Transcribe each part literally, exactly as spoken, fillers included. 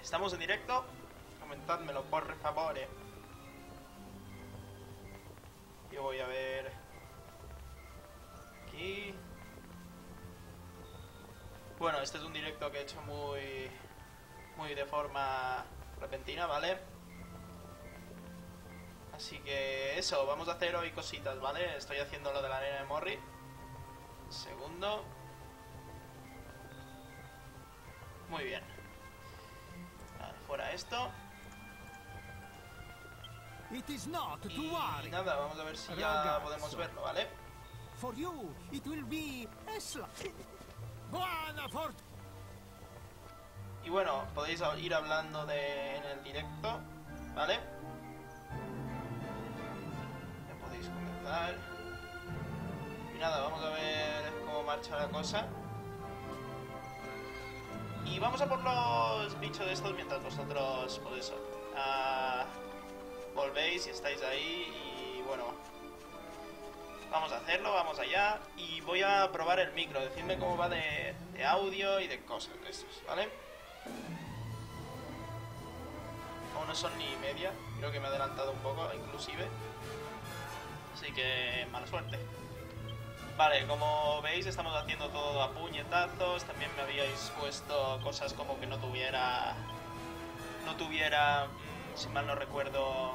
¿Estamos en directo? Comentádmelo, por favor. Yo voy a ver... Aquí... Bueno, este es un directo que he hecho muy... Muy de forma repentina, ¿vale? Así que eso, vamos a hacer hoy cositas, ¿vale? Estoy haciendo lo de la arena de Morri. Segundo. Muy bien. Vale, fuera esto. Y nada, vamos a ver si ya podemos verlo, ¿vale? For you, it will be Esla. Y bueno, podéis ir hablando de, en el directo, ¿vale? Ya podéis comentar. Y nada, vamos a ver cómo marcha la cosa. Y vamos a por los bichos de estos mientras vosotros, por eso, uh, volvéis y estáis ahí. Y bueno, vamos a hacerlo, vamos allá. Y voy a probar el micro, decidme cómo va de, de audio y de cosas de estos, ¿vale? Aún no son ni media, creo que me he adelantado un poco, inclusive. Así que mala suerte. Vale, como veis estamos haciendo todo a puñetazos. También me habíais puesto cosas como que no tuviera... No tuviera, si mal no recuerdo,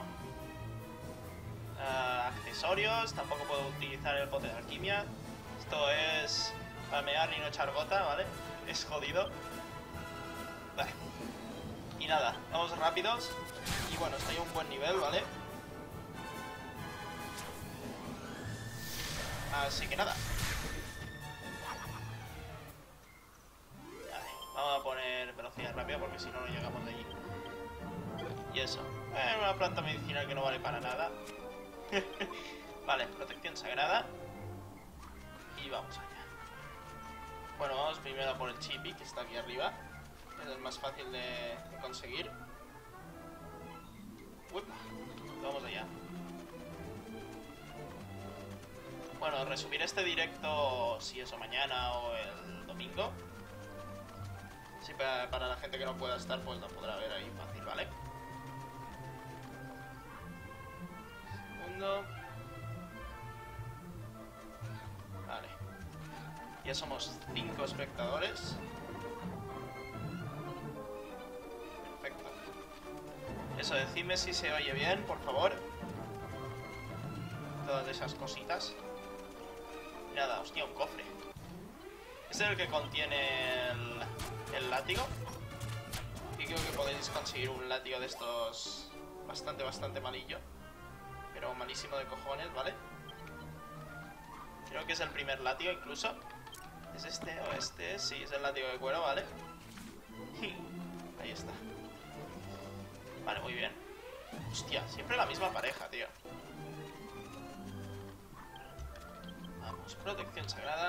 uh, accesorios. Tampoco puedo utilizar el pote de alquimia. Esto es palmear y no echar gota, ¿vale? Es jodido. Vale. Y nada, vamos rápidos. Y bueno, estoy a un buen nivel, ¿vale? Así que nada. Vale, vamos a poner velocidad rápida porque si no, no llegamos de allí. Y eso. Eh, una planta medicinal que no vale para nada. Vale, protección sagrada. Y vamos allá. Bueno, vamos primero a por el chipi que está aquí arriba. Es el más fácil de, de conseguir. Uy, vamos allá. Bueno, resumir este directo, si eso, mañana o el domingo. Si para, para la gente que no pueda estar, pues lo podrá ver ahí fácil, ¿vale? Segundo. Vale. Ya somos cinco espectadores. Perfecto. Eso, decidme si se oye bien, por favor. Todas esas cositas. Nada, hostia, un cofre. Este es el que contiene el, el látigo. Y creo que podéis conseguir un látigo de estos bastante, bastante malillo. Pero malísimo de cojones, ¿vale? Creo que es el primer látigo incluso. ¿Es este o este? Sí, es el látigo de cuero, ¿vale? Ahí está. Vale, muy bien. Hostia, siempre la misma pareja, tío. Vamos, protección sagrada.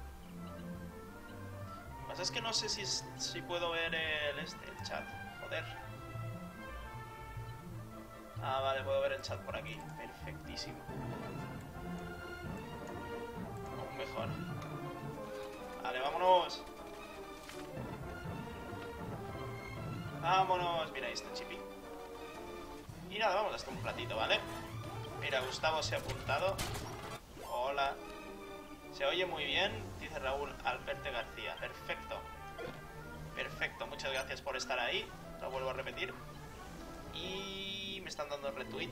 Lo que pasa es que no sé si, si puedo ver el, este, el chat. Joder. Ah, vale, puedo ver el chat por aquí. Perfectísimo. Aún mejor. Vale, vámonos. Vámonos. Mira, ahí está el chipi. Y nada, vamos hasta un platito, ¿vale? Mira, Gustavo se ha apuntado. Hola. Se oye muy bien, dice Raúl Alberto García. Perfecto. Perfecto, muchas gracias por estar ahí. Lo vuelvo a repetir. Y me están dando retweet.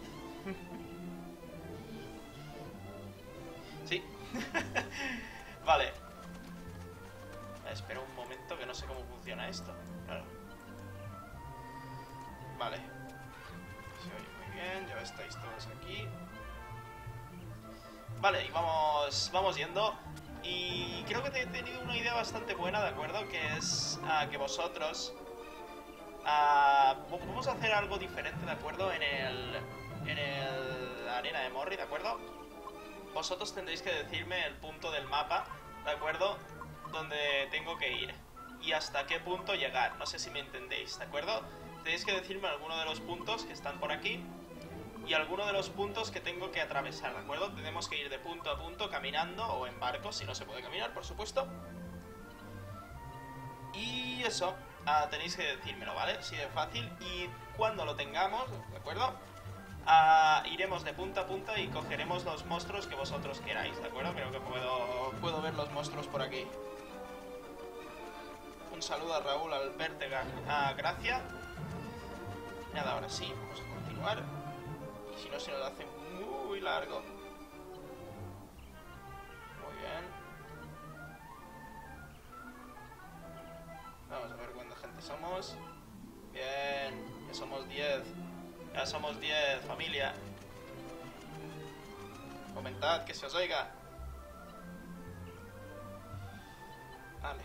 Sí. Vale. Espera un momento que no sé cómo funciona esto. Claro. Vale. Se oye muy bien, ya estáis todos aquí. Vale, y vamos, vamos yendo. Y creo que he tenido una idea bastante buena, ¿de acuerdo? Que es uh, que vosotros... Uh, vamos a hacer algo diferente, ¿de acuerdo? En el... En el... la arena de Morri, ¿de acuerdo? Vosotros tendréis que decirme el punto del mapa, ¿de acuerdo? Donde tengo que ir. Y hasta qué punto llegar. No sé si me entendéis, ¿de acuerdo? Tenéis que decirme alguno de los puntos que están por aquí. Y alguno de los puntos que tengo que atravesar, ¿de acuerdo? Tenemos que ir de punto a punto caminando o en barco, si no se puede caminar, por supuesto. Y eso, uh, tenéis que decírmelo, ¿vale? Así de fácil. Y cuando lo tengamos, ¿de acuerdo? Uh, iremos de punta a punta y cogeremos los monstruos que vosotros queráis, ¿de acuerdo? Creo que puedo, puedo ver los monstruos por aquí. Un saludo a Raúl, Alberto, a Gracia. Nada, ahora sí, vamos a continuar. Y si no, se nos hace muy largo. Muy bien. Vamos a ver cuánta gente somos. Bien, ya somos diez. Ya somos diez, familia. Comentad, que se os oiga. Vale.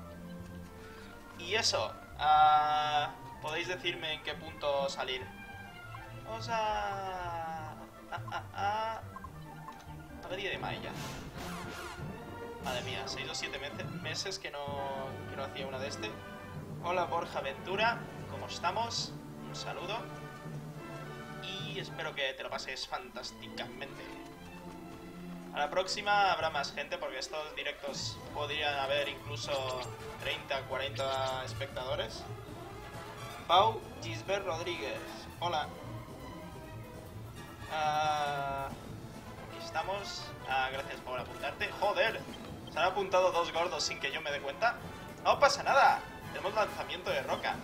Y eso, uh, podéis decirme en qué punto salir. Vamos a... A, a, a... Avenida de Maya. Madre mía, seis o siete meses que no, que no hacía una de este. Hola Borja Ventura, ¿cómo estamos? Un saludo. Y espero que te lo pases fantásticamente. A la próxima habrá más gente, porque estos directos podrían haber incluso treinta, cuarenta espectadores. Pau Gisbert Rodríguez, hola. Uh, aquí estamos. Uh, gracias por apuntarte. Joder, se han apuntado dos gordos sin que yo me dé cuenta. No pasa nada, tenemos lanzamiento de roca.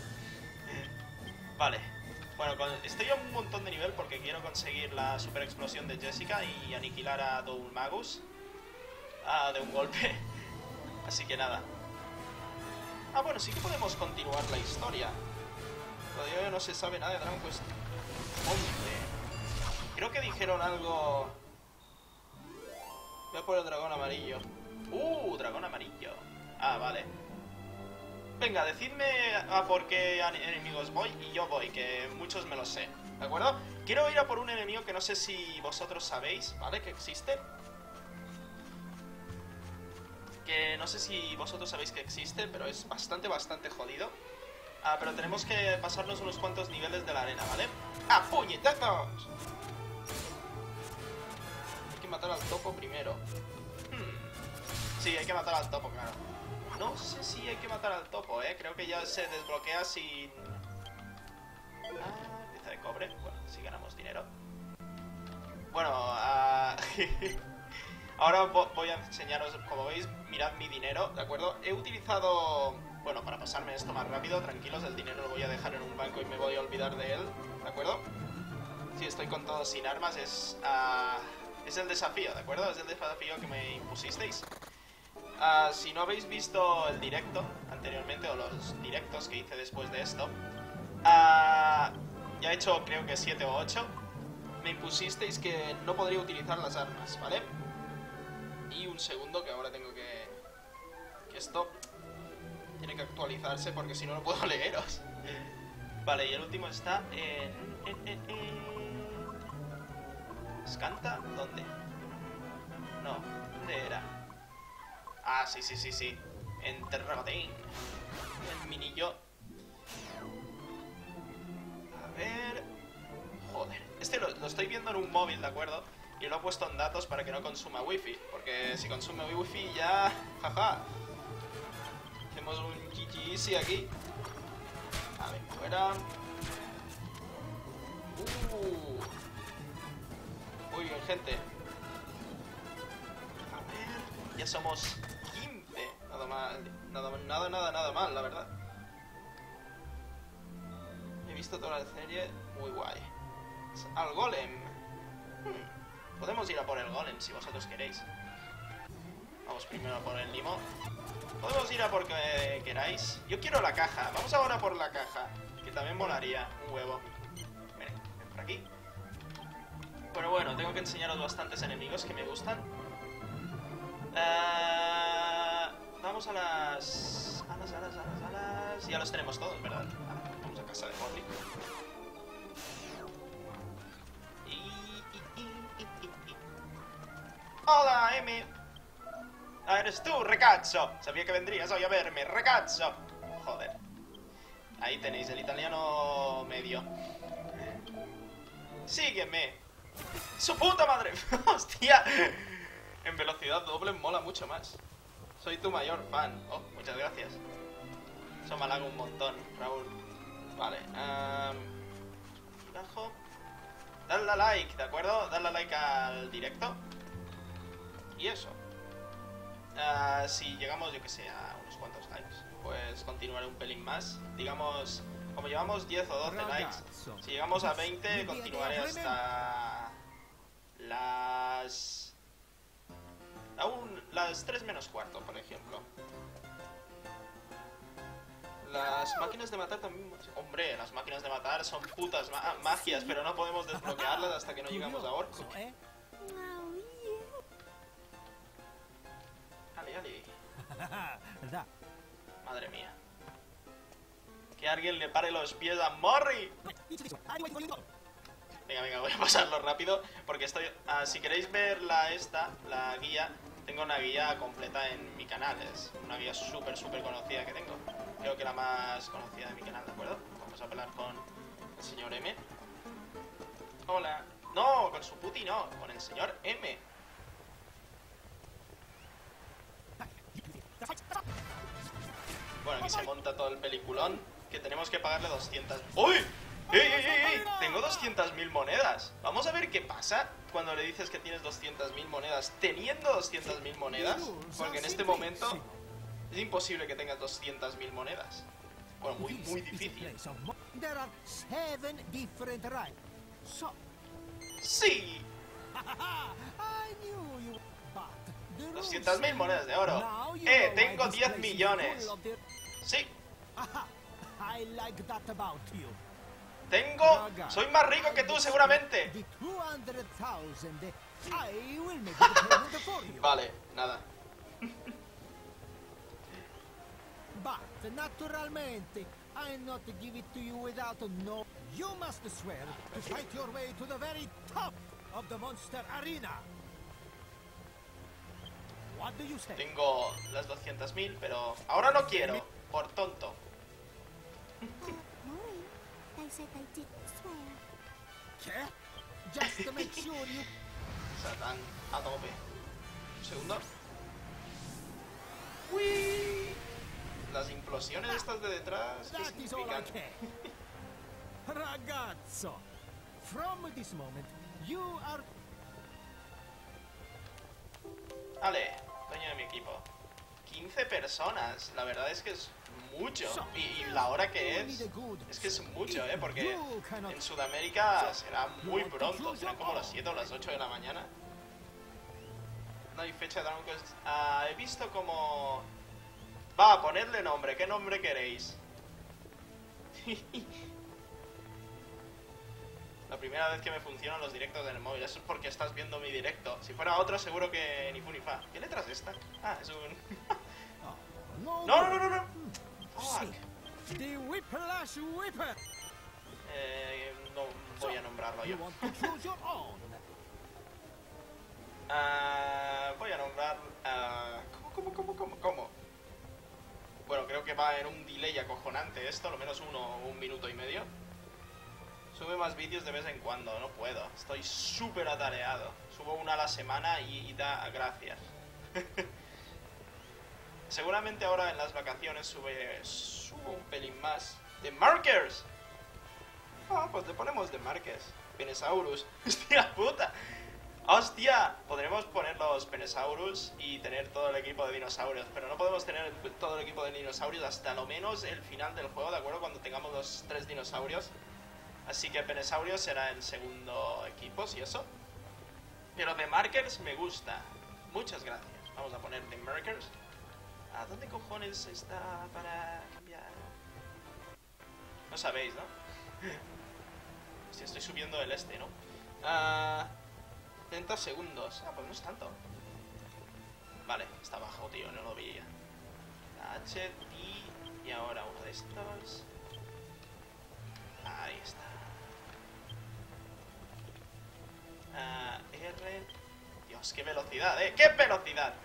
Vale. Bueno, estoy a un montón de nivel porque quiero conseguir la super explosión de Jessica y aniquilar a Doul Magus ah, de un golpe. Así que nada. Ah, bueno, sí que podemos continuar la historia. Todavía no se sabe nada de Dragon Quest once. Creo que dijeron algo... Voy a por el dragón amarillo. Uh, dragón amarillo. Ah, vale. Venga, decidme a por qué enemigos voy y yo voy, que muchos me lo sé, ¿de acuerdo? Quiero ir a por un enemigo que no sé si vosotros sabéis, ¿vale? Que existe. Que no sé si vosotros sabéis que existe, pero es bastante, bastante jodido. Ah, pero tenemos que pasarnos unos cuantos niveles de la arena, ¿vale? ¡Ah, puñetazos! Hay que matar al topo primero. Hmm. Sí, hay que matar al topo, claro. No sé si hay que matar al topo, ¿eh? Creo que ya se desbloquea sin... Ah, pieza de cobre. Bueno, si ganamos dinero. Bueno, uh... ahora voy a enseñaros, como veis, mirad mi dinero, ¿de acuerdo? He utilizado... Bueno, para pasarme esto más rápido, tranquilos, el dinero lo voy a dejar en un banco y me voy a olvidar de él, ¿de acuerdo? Si estoy con todo sin armas, es... Uh... es el desafío, ¿de acuerdo? Es el desafío que me impusisteis. Uh, si no habéis visto el directo anteriormente, o los directos que hice después de esto, uh, ya he hecho creo que siete o ocho, me impusisteis que no podría utilizar las armas, ¿vale? Y un segundo, que ahora tengo que... que esto tiene que actualizarse porque si no no puedo leeros. Vale, y el último está en... en, en, en... ¿Scanta? ¿Dónde? No, ¿dónde era? Ah, sí, sí, sí, sí. En Terragotín. El minillo. A ver... Joder. Este lo, lo estoy viendo en un móvil, ¿de acuerdo? Y lo he puesto en datos para que no consuma wifi. Porque si consume wifi ya... Jaja. Hacemos un G G easy aquí. A ver, fuera. Uh. Muy bien, gente. A ver... Ya somos... Nada mal, nada, nada, nada, nada mal, la verdad. He visto toda la serie, muy guay. Al golem. Hmm. Podemos ir a por el golem si vosotros queréis. Vamos primero a por el limo. Podemos ir a por que queráis. Yo quiero la caja, vamos ahora por la caja, que también molaría un huevo. Miren, ven por aquí. Pero bueno, tengo que enseñaros bastantes enemigos que me gustan. Uh... Vamos a las... A las, a las, a las, a las... Ya los tenemos todos, ¿verdad? Vamos a casa de Morty. Y, y, y, y, y. ¡Hola, M! Ah, eres tú, ragazzo. Sabía que vendrías hoy a verme, ragazzo. Joder. Ahí tenéis el italiano medio. Sígueme. ¡Su puta madre! ¡Hostia! En velocidad doble mola mucho más. Soy tu mayor fan. Oh, muchas gracias. Eso me halaga un montón, Raúl. Vale. Um, abajo. Dadle a like, ¿de acuerdo? Dadle a like al directo. Y eso. Uh, si llegamos, yo que sé, a unos cuantos likes, pues continuaré un pelín más. Digamos, como llevamos diez o doce likes, si llegamos a veinte, continuaré hasta las... aún las tres menos cuarto, por ejemplo. Las máquinas de matar también... Hombre, las máquinas de matar son putas ma magias, pero no podemos desbloquearlas hasta que no llegamos a Orco. Ale, ale. Madre mía. Que alguien le pare los pies a Morri. Venga, venga, voy a pasarlo rápido porque estoy... Uh, si queréis ver la esta, la guía, tengo una guía completa en mi canal. Es una guía súper, súper conocida que tengo. Creo que la más conocida de mi canal, ¿de acuerdo? Vamos a hablar con el señor M. Hola. No, con su puti no, con el señor M. Bueno, aquí se monta todo el peliculón, que tenemos que pagarle doscientas... ¡Uy! ¡Ey, ey, ey, ey! Tengo doscientas mil monedas. Vamos a ver qué pasa cuando le dices que tienes doscientas mil monedas teniendo doscientas mil monedas. Porque en este momento es imposible que tengas doscientas mil monedas. Bueno, muy, muy difícil. ¡Sí! doscientas mil monedas de oro. ¡Eh! Tengo diez millones. Sí. Tengo... Soy más rico que tú, seguramente. Vale, nada. But naturalmente, I not give it to you without no. You must swear to fight your way to the very top of the monster arena. What do you say? Tengo las doscientas mil, pero ahora no quiero, por tonto. I said I did swear. ¿Qué? Just to make sure you. Satán, a tope. Un segundo. ¡Uy! Las implosiones estas de detrás, ¿qué That is all I significan? care. Ragazzo, from this moment, you are. Vale, coño de mi equipo. quince personas, la verdad es que es mucho. Y, y la hora que es, es que es mucho, ¿eh? Porque en Sudamérica será muy pronto, serán como las siete o las ocho de la mañana. No hay fecha de Dragon Quest. Ah, he visto como... Va, ponedle nombre, ¿qué nombre queréis? La primera vez que me funcionan los directos en el móvil, eso es porque estás viendo mi directo. Si fuera otro, seguro que ni fu ni fa. ¿Qué letra es esta? Ah, es un... No, no, no, no, no. Fuck. The Whiplash Whipper. Eh, no voy a nombrarlo yo. You want to choose your own. Ah, voy a nombrar... ah, ¿Cómo, cómo, cómo, cómo, cómo? Bueno, creo que va en un delay acojonante esto, lo menos uno, un minuto y medio. Sube más vídeos de vez en cuando, no puedo. Estoy súper atareado. Subo una a la semana y, y da gracias. Seguramente ahora en las vacaciones sube, subo un pelín más. ¡De Markers! Ah, pues le ponemos de Markers. Penesaurus. ¡Hostia puta! ¡Hostia! Podremos poner los Penesaurus y tener todo el equipo de dinosaurios. Pero no podemos tener todo el equipo de dinosaurios hasta lo menos el final del juego, ¿de acuerdo? Cuando tengamos los tres dinosaurios. Así que Penesaurios será el segundo equipo, si eso. Pero de Markers me gusta. Muchas gracias. Vamos a poner de Markers. ¿A dónde cojones está para cambiar? No sabéis, ¿no? Si estoy subiendo el este, ¿no? Ah, treinta segundos. Ah, pues no es tanto. Vale, está abajo, tío, no lo veía. La H, T, y ahora uno de estos. Ahí está. Ah, R. Dios, qué velocidad, ¿eh? ¡Qué velocidad!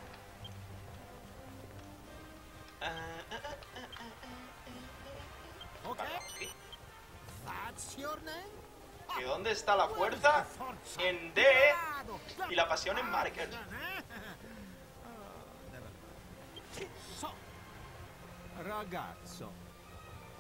Ah, ah, ah, ah, ah, ah, Okay. Vale, vamos aquí. That's your name. ¿Que dónde está la fuerza? En D y la pasión en Markers. So, ragazzo,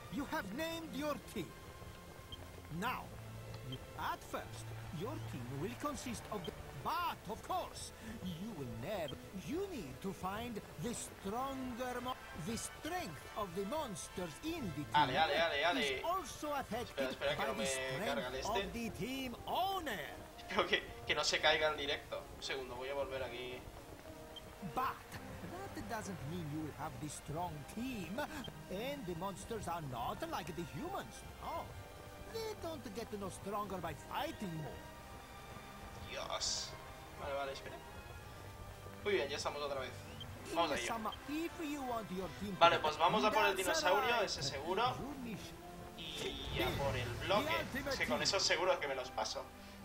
You have named your team. Now, you, at first, your team will consist of the... But, of course, you will never... You need to find the stronger... Mo the strength of the monsters in the team Ale, ale, ale, ale. is also affected Espera, espera, que by no the me strength carga el este. of the team owner. Espero que, que no se caiga el directo. Un segundo, voy a volver aquí. But that doesn't mean you will have the strong team. And the monsters are not like the humans. No. They don't get no stronger by fighting more. Dios. Vale, vale, espera. Muy bien, ya estamos otra vez. Vamos a ello. Vale, pues vamos a por el dinosaurio, ese seguro. Y a por el bloque. Es que con esos seguros que me los paso.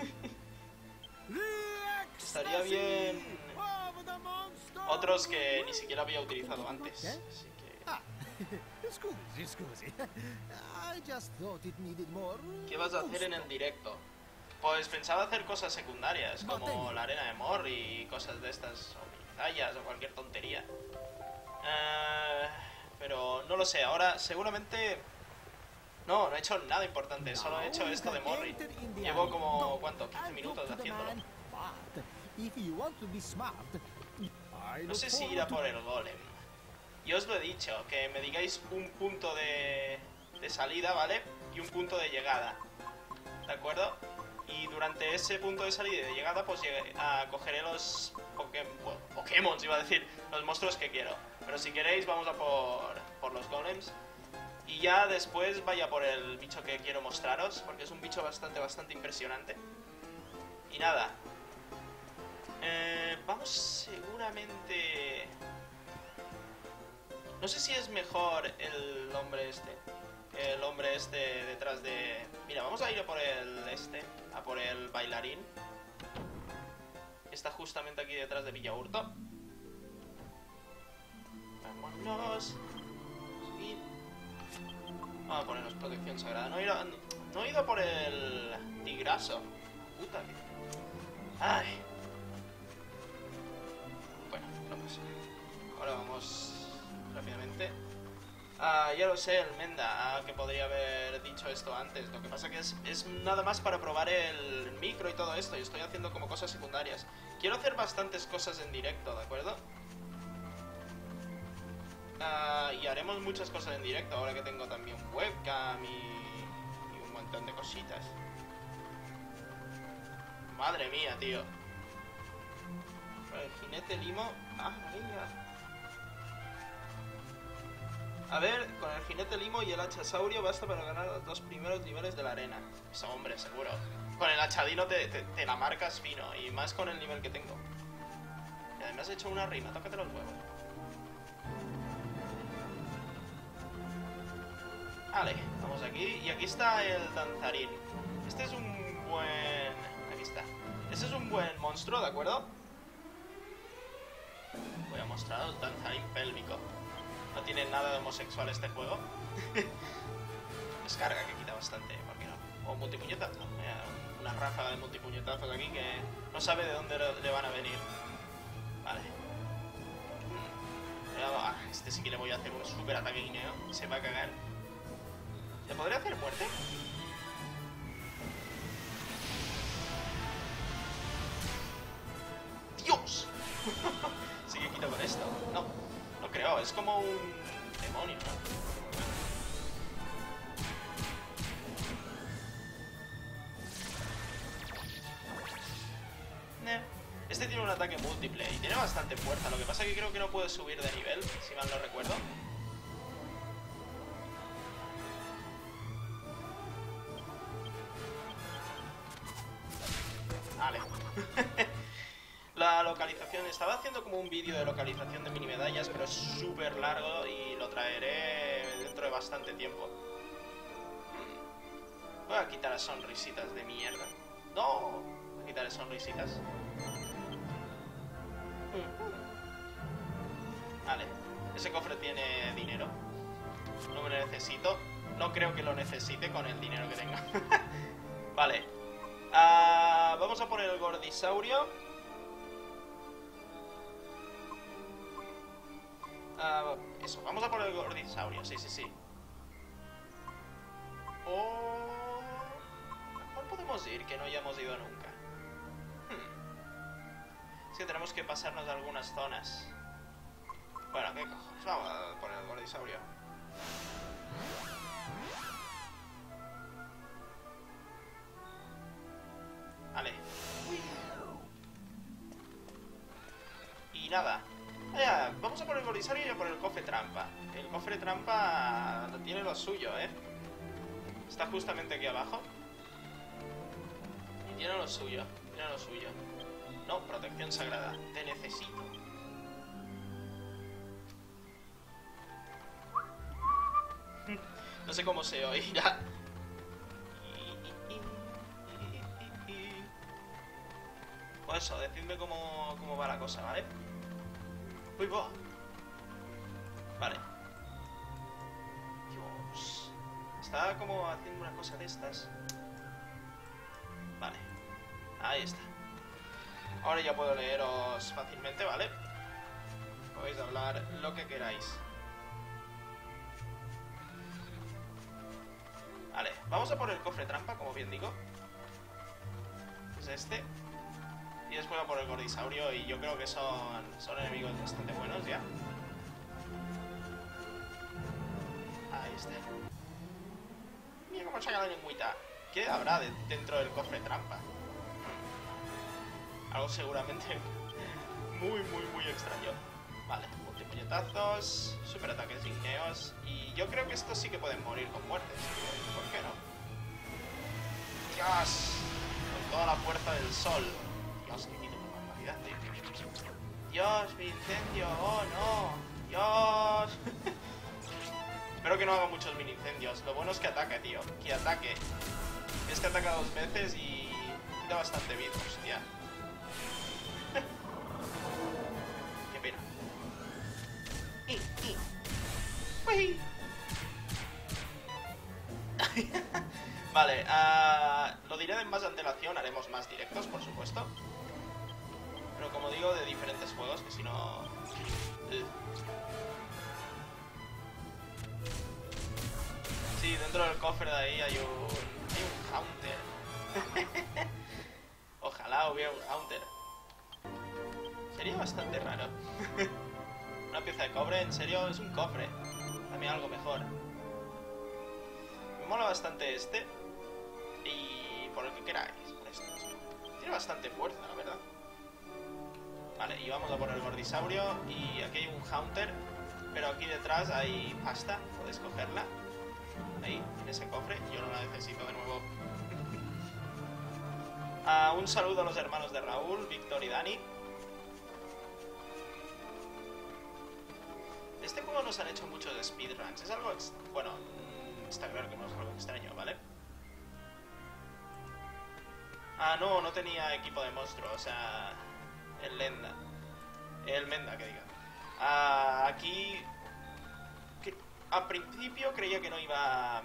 Estaría bien otros que ni siquiera había utilizado antes. Así que... Scusi, scusi. I just thought it needed more. ¿Qué vas a hacer en el directo? Pues pensaba hacer cosas secundarias, como la arena de Mor y cosas de estas, o medallas o cualquier tontería. Uh, pero no lo sé, ahora seguramente... No, no he hecho nada importante, solo he hecho esto de Morri. Llevo como, ¿cuánto? quince minutos haciéndolo. No sé si ir a por el golem. Yo os lo he dicho, que me digáis un punto de, de salida, ¿vale? Y un punto de llegada, ¿de acuerdo? Y durante ese punto de salida y de llegada, pues llegué a cogeré los Pokémon, bueno, Pokémon, iba a decir, los monstruos que quiero. Pero si queréis, vamos a por, por los golems. Y ya después vaya por el bicho que quiero mostraros, porque es un bicho bastante, bastante impresionante. Y nada. Eh, vamos seguramente... No sé si es mejor el hombre este. El hombre este detrás de... Mira, vamos a ir a por el este. A por el bailarín. Está justamente aquí detrás de Villaurto. Vámonos. Sí. Vamos a ponernos protección sagrada. No he ido, no he ido por el tigraso. Puta que... Ay. Bueno, no pasa. Ahora vamos rápidamente. Ah, ya lo sé, el Menda, ah, que podría haber dicho esto antes. Lo que pasa que es, es nada más para probar el micro y todo esto. Y estoy haciendo como cosas secundarias. Quiero hacer bastantes cosas en directo, ¿de acuerdo? Uh, y haremos muchas cosas en directo ahora que tengo también webcam y, y un montón de cositas. Madre mía, tío. El jinete limo. Ah, mira. A ver, con el jinete limo y el hachasaurio basta para ganar los dos primeros niveles de la arena. Eso, hombre, seguro. Con el hachadino te, te, te la marcas fino. Y más con el nivel que tengo. Y además he hecho una rima. Tócate los huevos. Vale, vamos aquí. Y aquí está el danzarín. Este es un buen... Aquí está. Este es un buen monstruo, ¿de acuerdo? Voy a mostrar el danzarín pélvico. No tiene nada de homosexual este juego. Descarga, que quita bastante, ¿por qué no? O multipuñetazos. Una ráfaga de multipuñetazos aquí que no sabe de dónde le van a venir. Vale. Este sí que le voy a hacer un super ataque guineo. Se va a cagar. ¿Le podría hacer muerte? ¡Dios! Sí que quito con esto. No, no creo. Es como un demonio, ¿no? Este tiene un ataque múltiple y tiene bastante fuerza. Lo que pasa es que creo que no puede subir de nivel, si mal no recuerdo. Vale. La localización... Estaba haciendo como un vídeo de localización de mini medallas, pero es súper largo y lo traeré dentro de bastante tiempo. Voy a quitar las sonrisitas de mierda. ¡No! Voy a quitar las sonrisitas. Vale. Ese cofre tiene dinero. No me lo necesito. No creo que lo necesite con el dinero que tenga. Vale. Uh, vamos a poner el gordisaurio. Uh, eso, vamos a poner el gordisaurio, sí, sí, sí. que no hayamos ido nunca. Hmm. Es que tenemos que pasarnos de algunas zonas. Bueno, qué cojones. Vamos a poner el gordisaurio. Vale. Y nada. Ya, vamos a por el gordisaurio y a por el cofre trampa. El cofre trampa tiene lo suyo, ¿eh? Está justamente aquí abajo. Y tiene lo suyo. Tiene lo suyo. No, protección sagrada. Te necesito. No sé cómo se oirá. Pues eso, decidme cómo, cómo va la cosa, ¿vale? Uy, va. Vale. Dios. Estaba como haciendo una cosa de estas. Vale. Ahí está. Ahora ya puedo leeros fácilmente, ¿vale? Podéis hablar lo que queráis. Vale, vamos a por el cofre trampa, como bien digo. Es este. Y después a por el gordisaurio. Y yo creo que son, son enemigos bastante buenos ya. Ahí está. Mira cómo saca la lengüita. ¿Qué habrá de, dentro del cofre trampa? Algo seguramente muy, muy, muy extraño. Vale, multipuñetazos, superataques igneos. Y yo creo que estos sí que pueden morir con muertes. ¿Por qué no? ¡Dios! Con toda la fuerza del sol. Dios, que quito por barbaridad, tío. Dios, mi incendio. Oh, no. Dios. Espero que no haga muchos mini incendios. Lo bueno es que ataque, tío. Que ataque. Es que ataca dos veces y quita bastante vida, hostia. Qué pena. ¡Y, y! ¡Uy! Vale, uh, lo diré de más antelación. Haremos más directos, por supuesto. Pero como digo, de diferentes juegos, que si no... Uh. Sí, dentro del cofre de ahí hay un... hay un Haunter. Ojalá hubiera un Haunter. Sería bastante raro. Una pieza de cobre, en serio, es un cofre. Dame algo mejor. Me mola bastante este. Y por el que queráis, por esto. Tiene bastante fuerza, la verdad. Vale, y vamos a por el gordisaurio. Y aquí hay un Haunter. Pero aquí detrás hay pasta. Podéis cogerla. Ahí, en ese cofre. Yo no la necesito de nuevo. uh, Un saludo a los hermanos de Raúl, Víctor y Dani. De este juego nos han hecho muchos speedruns. Es algo... Bueno, está claro que no es algo extraño, ¿vale? Ah, no, no tenía equipo de monstruo. O sea... El Lenda. El Menda, que diga. Ah, aquí... Que, a principio creía que no iba...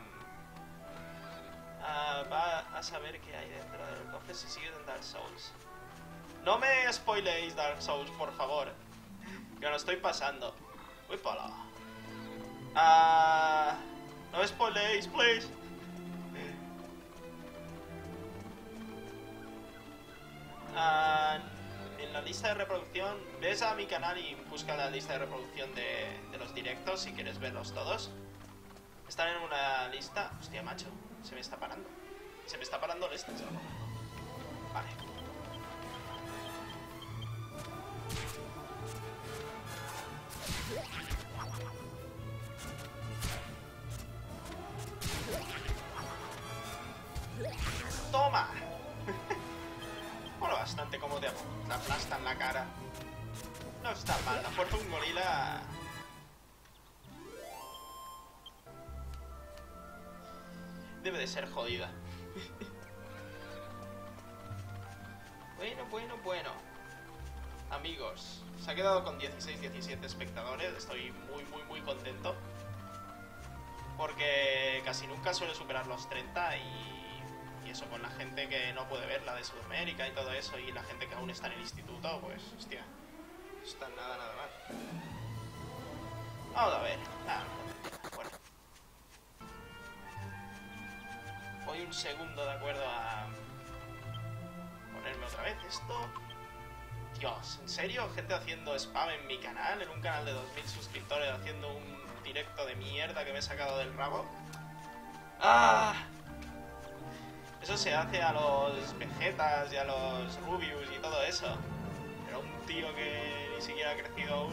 A, va a saber qué hay dentro del cofre si sigue en Dark Souls. No me spoileéis Dark Souls, por favor. Que me lo estoy pasando. Uy, pala. Ah, no me spoileéis, please. Ah, en la lista de reproducción, ves a mi canal y busca la lista de reproducción de, de los directos si quieres verlos todos. Están en una lista... Hostia, macho, se me está parando. Se me está parando el este. Vale. ¡Toma! Bueno, bastante como te aplastan la cara. No está mal, la fuerza de un gorila... Debe de ser jodida. Bueno, bueno, bueno. Amigos, se ha quedado con dieciséis diecisiete espectadores. Estoy muy, muy, muy contento. Porque casi nunca suele superar los treinta y... Y eso con la gente que no puede ver, la de Sudamérica y todo eso, y la gente que aún está en el instituto, pues, hostia, no está nada, nada mal. Vamos a ver. Ah, bueno. Voy un segundo, de acuerdo, a, ponerme otra vez esto. Dios, ¿en serio? Gente haciendo spam en mi canal, en un canal de dos mil suscriptores, haciendo un directo de mierda que me he sacado del rabo. ¡Ah! Eso se hace a los Vegetas y a los Rubius y todo eso. Pero un tío que ni siquiera ha crecido aún.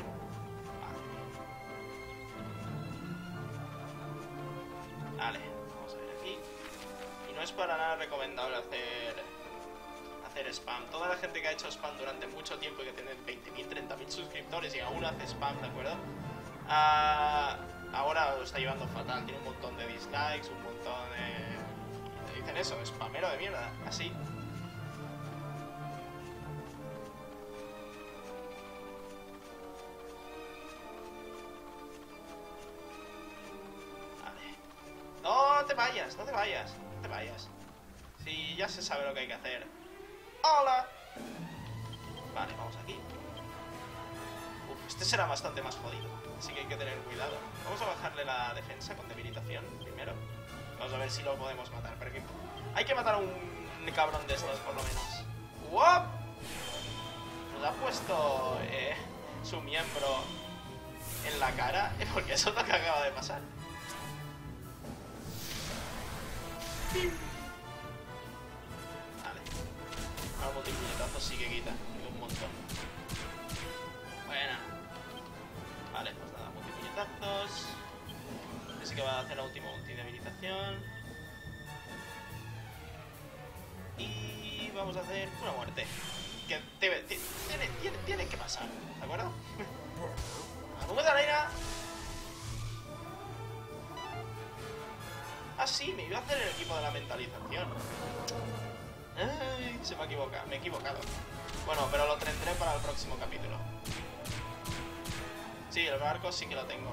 Vale, vamos a ver aquí. Y no es para nada recomendable hacer hacer spam. Toda la gente que ha hecho spam durante mucho tiempo y que tiene veinte mil, treinta mil suscriptores y aún hace spam, ¿de acuerdo? Ah, ahora lo está llevando fatal. Tiene un montón de dislikes, un montón de... Le dicen eso, spamero de mierda, así. No te vayas, no te vayas, no te vayas. Sí, ya se sabe lo que hay que hacer. ¡Hola! Vale, vamos aquí. Uf, este será bastante más jodido, así que hay que tener cuidado. Vamos a bajarle la defensa con debilitación primero. Vamos a ver si lo podemos matar, porque hay que matar a un cabrón de estos por lo menos. ¡Wow! Nos ha puesto eh, su miembro en la cara, porque eso es lo que acaba de pasar. Vale. Ahora multipuñetazos sí que quita. Un montón. Buena. Vale, pues nada, multipuñetazos. Así que va a hacer la última ulti de habilitación. Y vamos a hacer una muerte. Que debe, tiene, tiene, tiene que pasar, ¿de acuerdo? ¡Vamos a la arena! Ah, sí, me iba a hacer el equipo de la mentalización. Ay, se me ha equivocado, me he equivocado. Bueno, pero lo tendré para el próximo capítulo. Sí, el barco sí que lo tengo.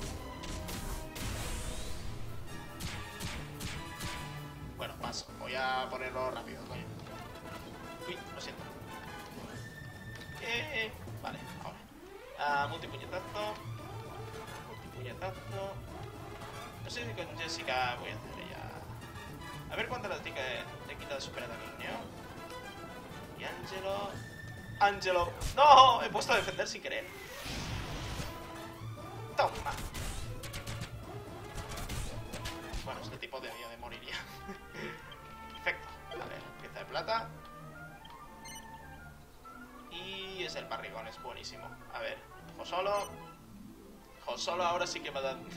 Bueno, paso. Voy a ponerlo rápido, coño. Uy, lo siento. Eh, vale, ahora. Ah, multipuñetazo. Multipuñetazo. No sé si con Jessica voy a hacer ella. A ver cuánto le quita de, quita de superataque, ¿no? Y Angelo. ¡Angelo! ¡No! He puesto a defender sin querer. Toma. Bueno, este tipo debía de morir ya. Perfecto. A ver, pieza de plata. Y es el barrigón, es buenísimo. A ver, Josolo. Josolo ahora sí que va a dar...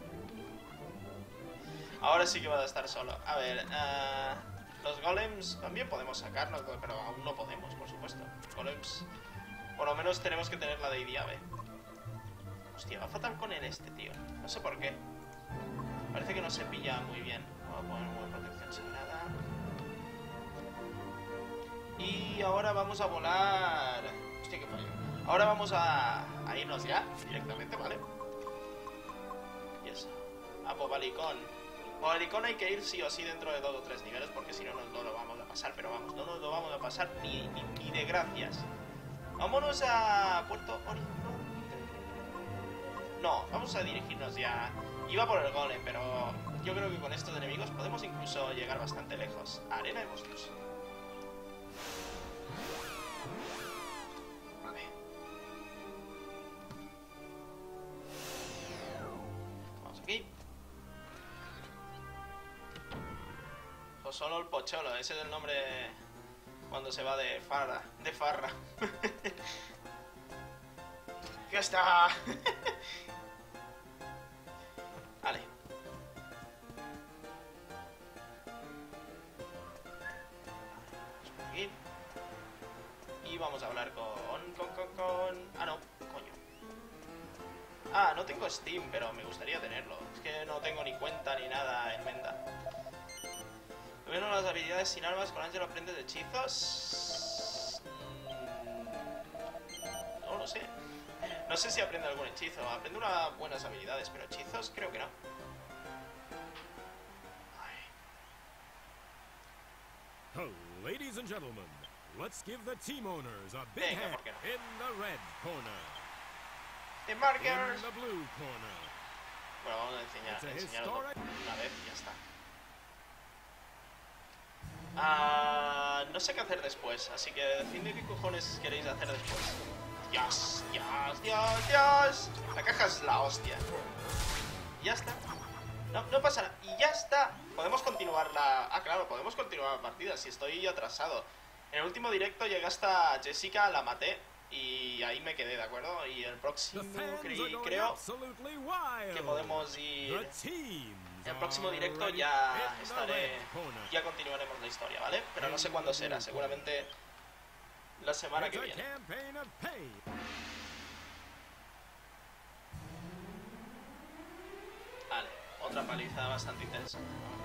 Ahora sí que va a estar solo. A ver, uh, los golems también podemos sacarlos, pero aún no podemos, por supuesto. Golems, por lo menos tenemos que tener la de Idiabe. Hostia, va fatal con él este, tío. No sé por qué. Parece que no se pilla muy bien. Vamos a poner una protección sagrada. Y ahora vamos a volar... Hostia, qué fallo. Ahora vamos a, a irnos ya, directamente, ¿vale? Y eso. A Bobalicón. Bobalicón hay que ir sí o sí dentro de dos o tres niveles, porque si no, no, no lo vamos a pasar. Pero vamos, no nos lo vamos a pasar ni, ni, ni de gracias. Vámonos a Puerto Horizonte. No, vamos a dirigirnos ya. Iba por el golem, pero yo creo que con estos enemigos podemos incluso llegar bastante lejos. Arena de monstruos. Vale. Vamos aquí. Solo el Pocholo, ese es el nombre cuando se va de farra, de farra. ¡Ya está! Vale. Vamos aquí. Y vamos a hablar con, con, con, con... Ah, no, coño. Ah, no tengo Steam, pero me gustaría tenerlo. Es que no tengo ni cuenta ni nada en venta. Bueno, las habilidades sin armas con Angelo aprendes hechizos. No lo sé. No sé si aprende algún hechizo. Aprende unas buenas habilidades, pero hechizos creo que no. Oh, ladies and gentlemen, let's give the team owners a big Venga, hand ¿por qué no? in the red corner. The In markers. the blue corner. Bueno, vamos a enseñar, It's a enseñarlo historic- una vez y ya está. Uh, no sé qué hacer después, así que decidme qué cojones queréis hacer después. Dios, Dios, Dios, Dios. La caja es la hostia. Y ya está. No, no pasa nada. Y ya está. Podemos continuar la... Ah, claro, podemos continuar la partida si estoy atrasado. En el último directo llegué hasta Jessica, la maté. Y ahí me quedé, ¿de acuerdo? Y el próximo cre creo que podemos ir... En el próximo directo ya estaré... Ya continuaremos la historia, ¿vale? Pero no sé cuándo será, seguramente la semana que viene. Vale, otra paliza bastante intensa.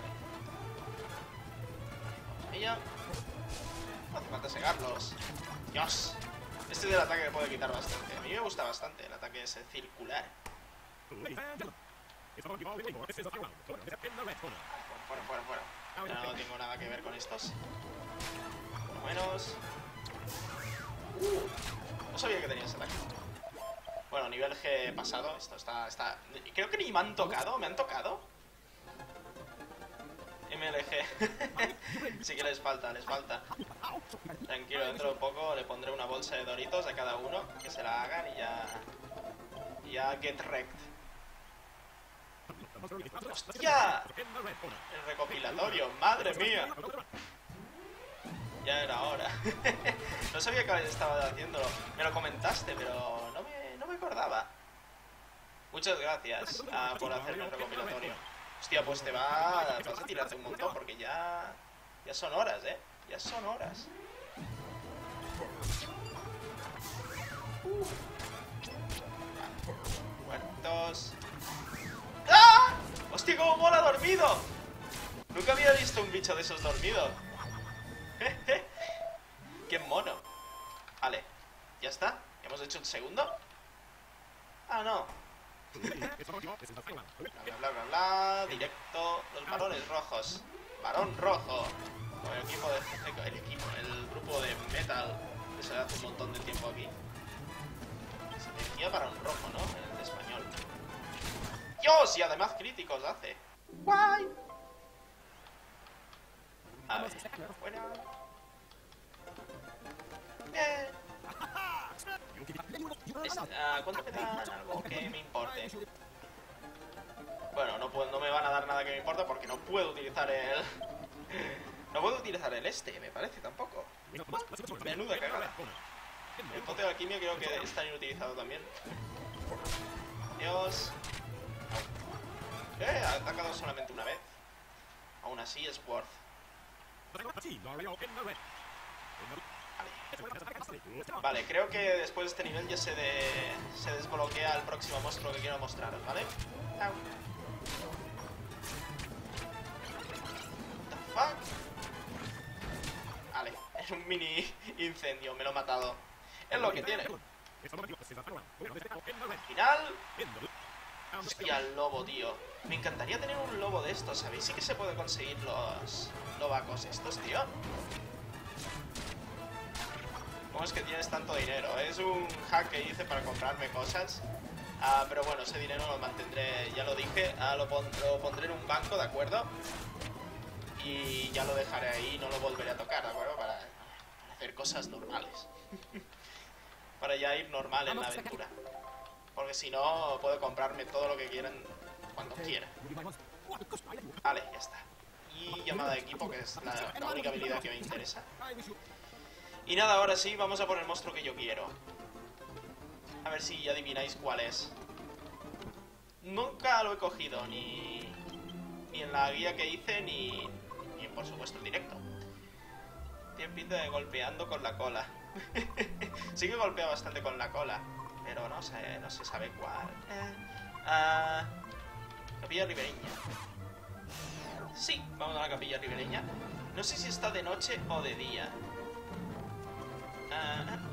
Ella... No hace falta segarlos. Dios. Este es el ataque que puede quitar bastante. A mí me gusta bastante el ataque ese circular. Fuera, fuera, fuera. Ya no tengo nada que ver con estos. Por lo menos... Uh, no sabía que tenía ese ataque. Bueno, nivel G pasado. Esto está, está... Creo que ni me han tocado. ¿Me han tocado? M L G. Sí que les falta, les falta. Tranquilo, dentro de poco le pondré una bolsa de Doritos a cada uno, que se la hagan y ya... Y ya get wrecked. ¡Hostia! El recopilatorio, madre mía. Ya era hora. No sabía que estaba haciéndolo. Me lo comentaste, pero no me, no me acordaba. Muchas gracias uh, por hacerme el recopilatorio. Hostia, pues te va, vas a tirarte un montón porque ya... Ya son horas, ¿eh? Ya son horas. Uh. Muertos. ¡Ah! ¡Hostia, cómo mola dormido! Nunca había visto un bicho de esos dormidos. ¡Qué mono! Vale, ya está. ¿Hemos hecho un segundo? Ah, no. Bla, bla, bla, bla, bla. Directo. Los varones rojos. Varón rojo. Con el equipo de... El equipo, el grupo de metal. Que se hace un montón de tiempo aquí. Se decía varón rojo, ¿no? En el español. ¡Dios! Y además críticos hace. ¡Guay! A ver, fuera. Bien. Es, uh, ¿Cuánto me dan? Algo que me importe. Bueno, no, puedo, no me van a dar nada que me importe porque no puedo utilizar el... No puedo utilizar el este, me parece, tampoco. Menuda cagada. El pote de alquimia creo que está inutilizado también. Dios. Eh, ha atacado solamente una vez. Aún así es worth. Vale. Vale, creo que después de este nivel ya se, de... se desbloquea el próximo monstruo que quiero mostraros, ¿vale? What the fuck? Vale, es un mini incendio, me lo he matado. Es lo que tiene. Al final... Hostia, el lobo, tío. Me encantaría tener un lobo de estos, ¿sabéis? Sí que se puede conseguir los lobacos estos, tío. ¿Cómo es que tienes tanto dinero? Es un hack que hice para comprarme cosas. Ah, pero bueno, ese dinero lo mantendré, ya lo dije. Ah, lo, pon lo pondré en un banco, ¿de acuerdo? Y ya lo dejaré ahí y no lo volveré a tocar, ¿de acuerdo? Para, para hacer cosas normales. Para ya ir normal en la aventura. Porque si no, puedo comprarme todo lo que quieran cuando quiera. Vale, ya está. Y llamada de equipo, que es la, la única habilidad que me interesa. Y nada, ahora sí, vamos a por el monstruo que yo quiero. A ver si adivináis cuál es. Nunca lo he cogido, ni, ni en la guía que hice, ni, ni por supuesto en directo. Tiene pinta de golpeando con la cola. Sí que golpea bastante con la cola, pero no sé, no se sabe cuál. Eh, uh, capilla ribereña. Sí, vamos a la capilla ribereña. No sé si está de noche o de día. Uh, uh, uh,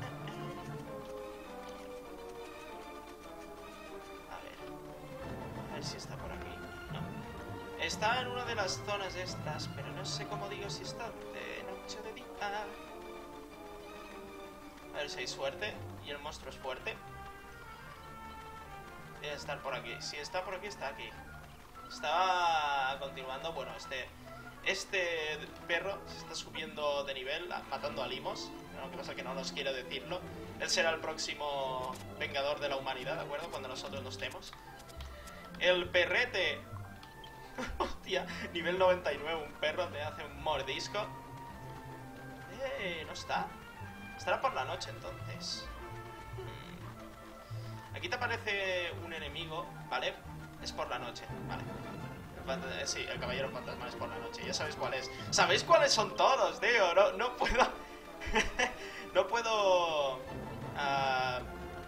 uh. A ver. A ver si está por aquí. No. Está en una de las zonas estas, pero no sé cómo digo si está de noche o de día. A ver si hay suerte. Y el monstruo es fuerte. Debe estar por aquí. Si está por aquí, está aquí. Estaba continuando, bueno, este... este perro se está subiendo de nivel, matando a limos. Lo que pasa es que no nos quiere decirlo. Él será el próximo vengador de la humanidad, ¿de acuerdo? Cuando nosotros nos demos. El perrete. Hostia, nivel noventa y nueve, un perro te hace un mordisco. Eh, no está. Estará por la noche entonces. Hmm. Aquí te aparece un enemigo, ¿vale? Es por la noche, vale. El sí, el caballero fantasma es por la noche. Ya sabéis cuál es. ¿Sabéis cuáles son todos, tío? No, no puedo... no puedo... Uh...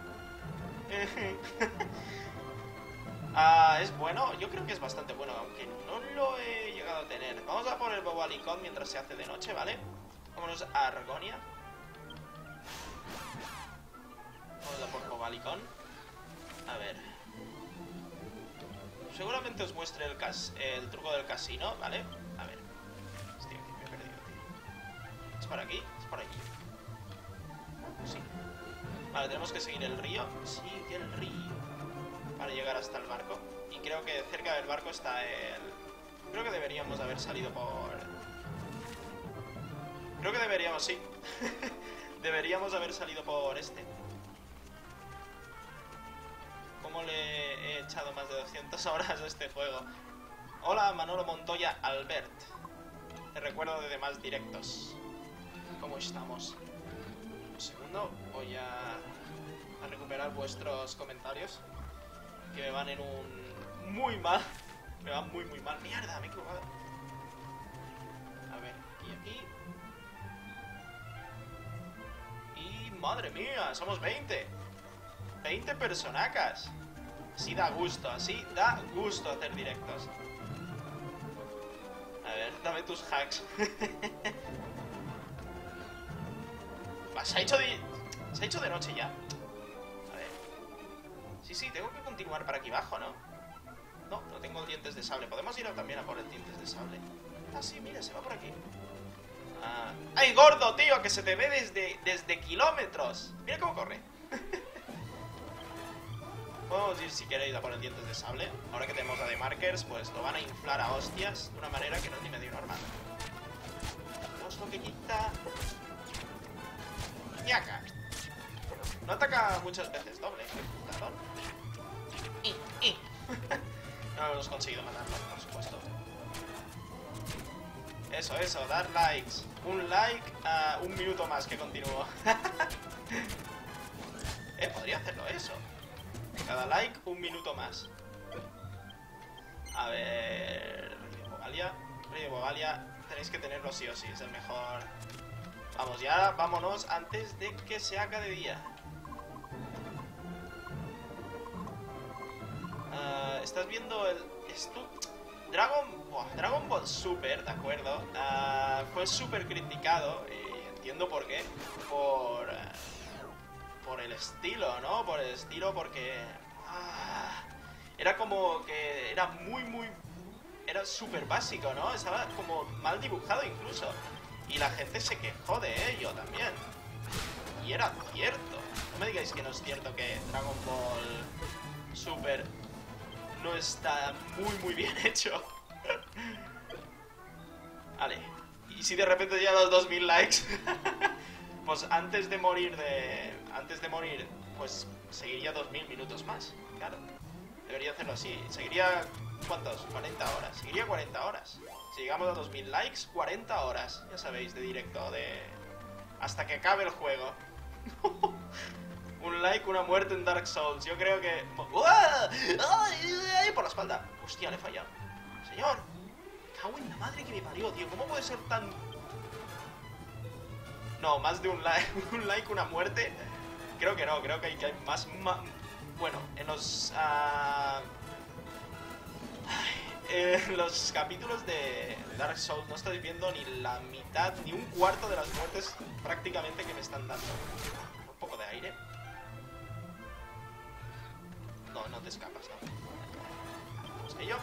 uh, es bueno, yo creo que es bastante bueno, aunque no lo he llegado a tener. Vamos a por el Bobalicón mientras se hace de noche, ¿vale? Vámonos a Argonia. Vamos a por Bobalicón. A ver. Seguramente os muestre el, cas el truco del casino, ¿vale? A ver. Hostia, que me he perdido, tío. ¿Es por aquí? Es por aquí. Sí. Vale, tenemos que seguir el río. Sigue el río para llegar hasta el barco. Y creo que cerca del barco está el... Creo que deberíamos haber salido por... Creo que deberíamos, sí. Deberíamos haber salido por este. ¿Cómo le he echado más de doscientas horas a este juego? Hola, Manolo Montoya Albert. Te recuerdo de demás directos. ¿Cómo estamos? Un segundo, voy a, a recuperar vuestros comentarios. Que me van en un... muy mal. Me van muy muy mal. Mierda, me he equivocado. A ver, aquí, aquí. Y madre mía, somos veinte. veinte personacas. Así da gusto, así da gusto hacer directos. A ver, dame tus hacks. Va, se ha hecho de... Se ha hecho de noche ya. A ver. Sí, sí, tengo que continuar para aquí abajo, ¿no? No, no tengo dientes de sable. Podemos ir también a por el dientes de sable. Ah, sí, mira, se va por aquí. Ah. ¡Ay, gordo, tío! Que se te ve desde, desde kilómetros. Mira cómo corre. Podemos ir si queréis a por el dientes de sable. Ahora que tenemos la de markers, pues lo van a inflar a hostias de una manera que no es ni medio normal. Dos toqueñita. ¡Ñaca! No ataca muchas veces doble. Putadón. ¡Y! ¡Y! No hemos conseguido matarlo, por supuesto. Eso, eso, dar likes. Un like a uh, un minuto más que continúo. Eh, podría hacerlo eso. Cada like, un minuto más. A ver... Rey de Bogalia. Rey de Bogalia. Tenéis que tenerlo sí o sí. Es el mejor. Vamos, ya vámonos antes de que se haga de día. Uh, ¿Estás viendo el... esto? Dragon... Oh, Dragon Ball Super, ¿de acuerdo? Uh, fue súper criticado. Y entiendo por qué. Por... Uh, por el estilo, ¿no? Por el estilo porque... Ah, era como que... Era muy, muy... Era súper básico, ¿no? Estaba como mal dibujado incluso. Y la gente se quejó de ello también. Y era cierto. No me digáis que no es cierto que Dragon Ball Super no está muy, muy bien hecho. Vale. Y si de repente llega a los dos mil likes... Pues antes de morir de... Antes de morir, pues seguiría dos mil minutos más. Claro. Debería hacerlo así. Seguiría... ¿Cuántos? cuarenta horas. Seguiría cuarenta horas. Si llegamos a dos mil likes, cuarenta horas. Ya sabéis, de directo, de... Hasta que acabe el juego. Un like, una muerte en Dark Souls. Yo creo que... ¡Ay! Por la espalda. Hostia, le he fallado. Señor. Me cago en la madre que me parió, tío. ¿Cómo puede ser tan... No, más de un like, un like, una muerte. Creo que no, creo que hay, que hay más, más... Bueno, en los... Uh... En los capítulos de Dark Souls no estoy viendo ni la mitad, ni un cuarto de las muertes prácticamente que me están dando. Un poco de aire. No, no te escapas, ¿no? Vamos que yo.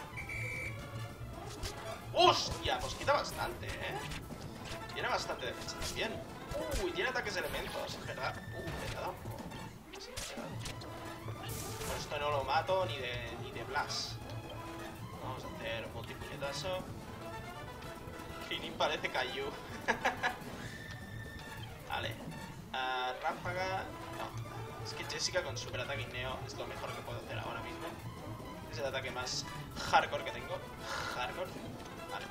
¡Hostia! Pues quita bastante, ¿eh? Tiene bastante defensa también. Uy, tiene ataques de elementos, es verdad. Uh, me ha dado un poco. Sí, me ha dado. Por esto no lo mato ni de, ni de blast. Vamos a hacer un multipuñetazo. Finin parece Caillou. Vale. Uh, ráfaga... No. Es que Jessica con super ataque Neo es lo mejor que puedo hacer ahora mismo. Es el ataque más hardcore que tengo. Hardcore. Vale.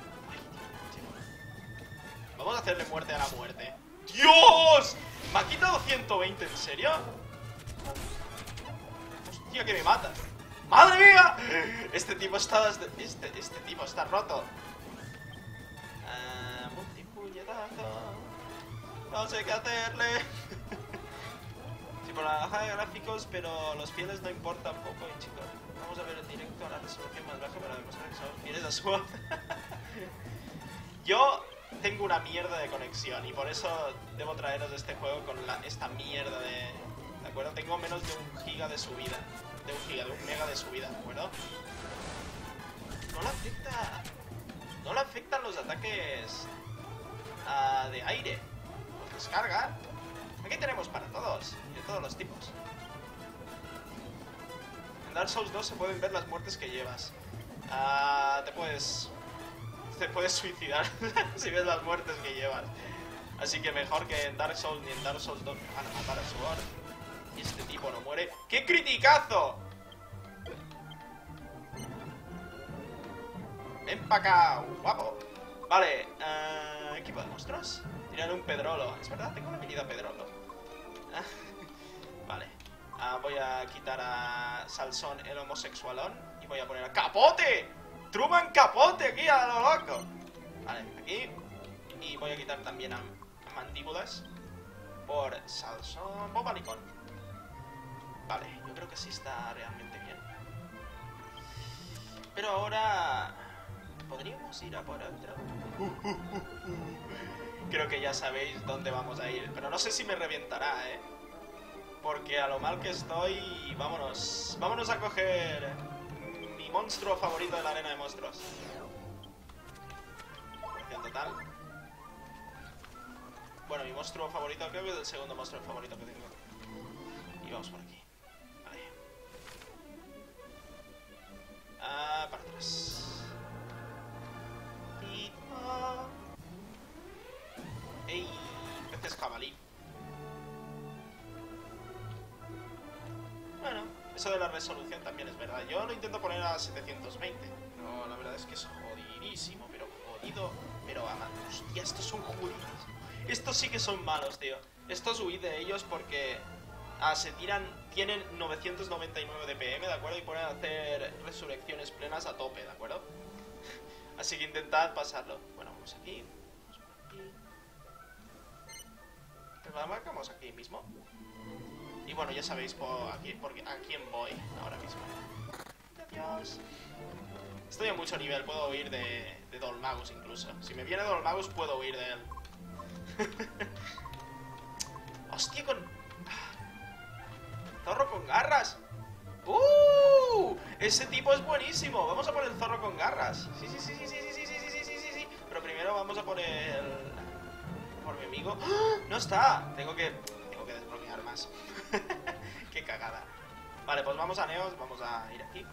Vamos a hacerle muerte a la muerte. ¡Dios! ¿Me ha quitado ciento veinte? ¿En serio? Hostia, que me mata. ¡Madre mía! Este tipo está... Este, este tipo está roto. Uh, multipuñetazo. No sé qué hacerle. Sí, por la baja de gráficos, pero los fieles no importan poco, y chicos. Vamos a ver en directo a la resolución más baja para demostrar que son fieles a su... Yo tengo una mierda de conexión y por eso debo traeros este juego con la, esta mierda de... ¿De acuerdo? Tengo menos de un giga de subida. De un giga, de un mega de subida, ¿de acuerdo? No le afecta... No le afectan los ataques... Uh, de aire. Pues descarga. Aquí tenemos para todos. De todos los tipos. En Dark Souls dos se pueden ver las muertes que llevas. Uh, te puedes... Te puedes suicidar si ves las muertes que llevas. Así que mejor que en Dark Souls ni en Dark Souls dos me van a matar a Sword. Y este tipo no muere. ¡Qué criticazo! Ven pa' acá, guapo. Vale, uh, equipo de monstruos. Tirar un Pedrolo. Es verdad, tengo una habilidad Pedrolo. Vale. Uh, voy a quitar a Salsón el homosexualón. Y voy a poner a Capote. Truman Capote aquí a lo loco. Vale, aquí. Y voy a quitar también a, a Mandíbulas por Salsón Bobalicón. Vale, yo creo que sí está realmente bien. Pero ahora... ¿podríamos ir a por otro? Uh, uh, uh, uh. Creo que ya sabéis dónde vamos a ir. Pero no sé si me revientará, ¿eh? Porque a lo mal que estoy... Vámonos. Vámonos a coger... mi monstruo favorito de la arena de monstruos. En total. Bueno, mi monstruo favorito creo que es el segundo monstruo favorito que tengo. Y vamos por aquí. Vale. Ah, para atrás. Y... ah. ¡Ey! Peces jabalí. Bueno, eso de la resolución también es verdad. Yo lo intento poner a setecientos veinte. Pero la verdad es que es jodidísimo. Pero jodido. Pero ama. Hostia, estos son jodidos. Estos sí que son malos, tío. Estos huid de ellos porque... Ah, se tiran... Tienen novecientos noventa y nueve de P M, ¿de acuerdo? Y pueden hacer resurrecciones plenas a tope, ¿de acuerdo? Así que intentad pasarlo. Bueno, vamos aquí. Vamos por aquí. Pues marcamos aquí mismo. Y bueno, ya sabéis por aquí, porque a quién voy ahora mismo. Adiós. Estoy a mucho nivel, puedo huir de, de Dolmagus incluso. Si me viene Dolmagus puedo huir de él. Hostia, con... Zorro con garras. ¡Uh! Ese tipo es buenísimo. Vamos a por el zorro con garras. Sí, sí, sí, sí, sí, sí, sí, sí, sí, sí, sí, sí. Pero primero vamos a por el... Por mi amigo. ¡Ah! No está. Tengo que... Tengo que desbloquear más. Qué cagada. Vale, pues vamos a Neos. Vamos a ir aquí.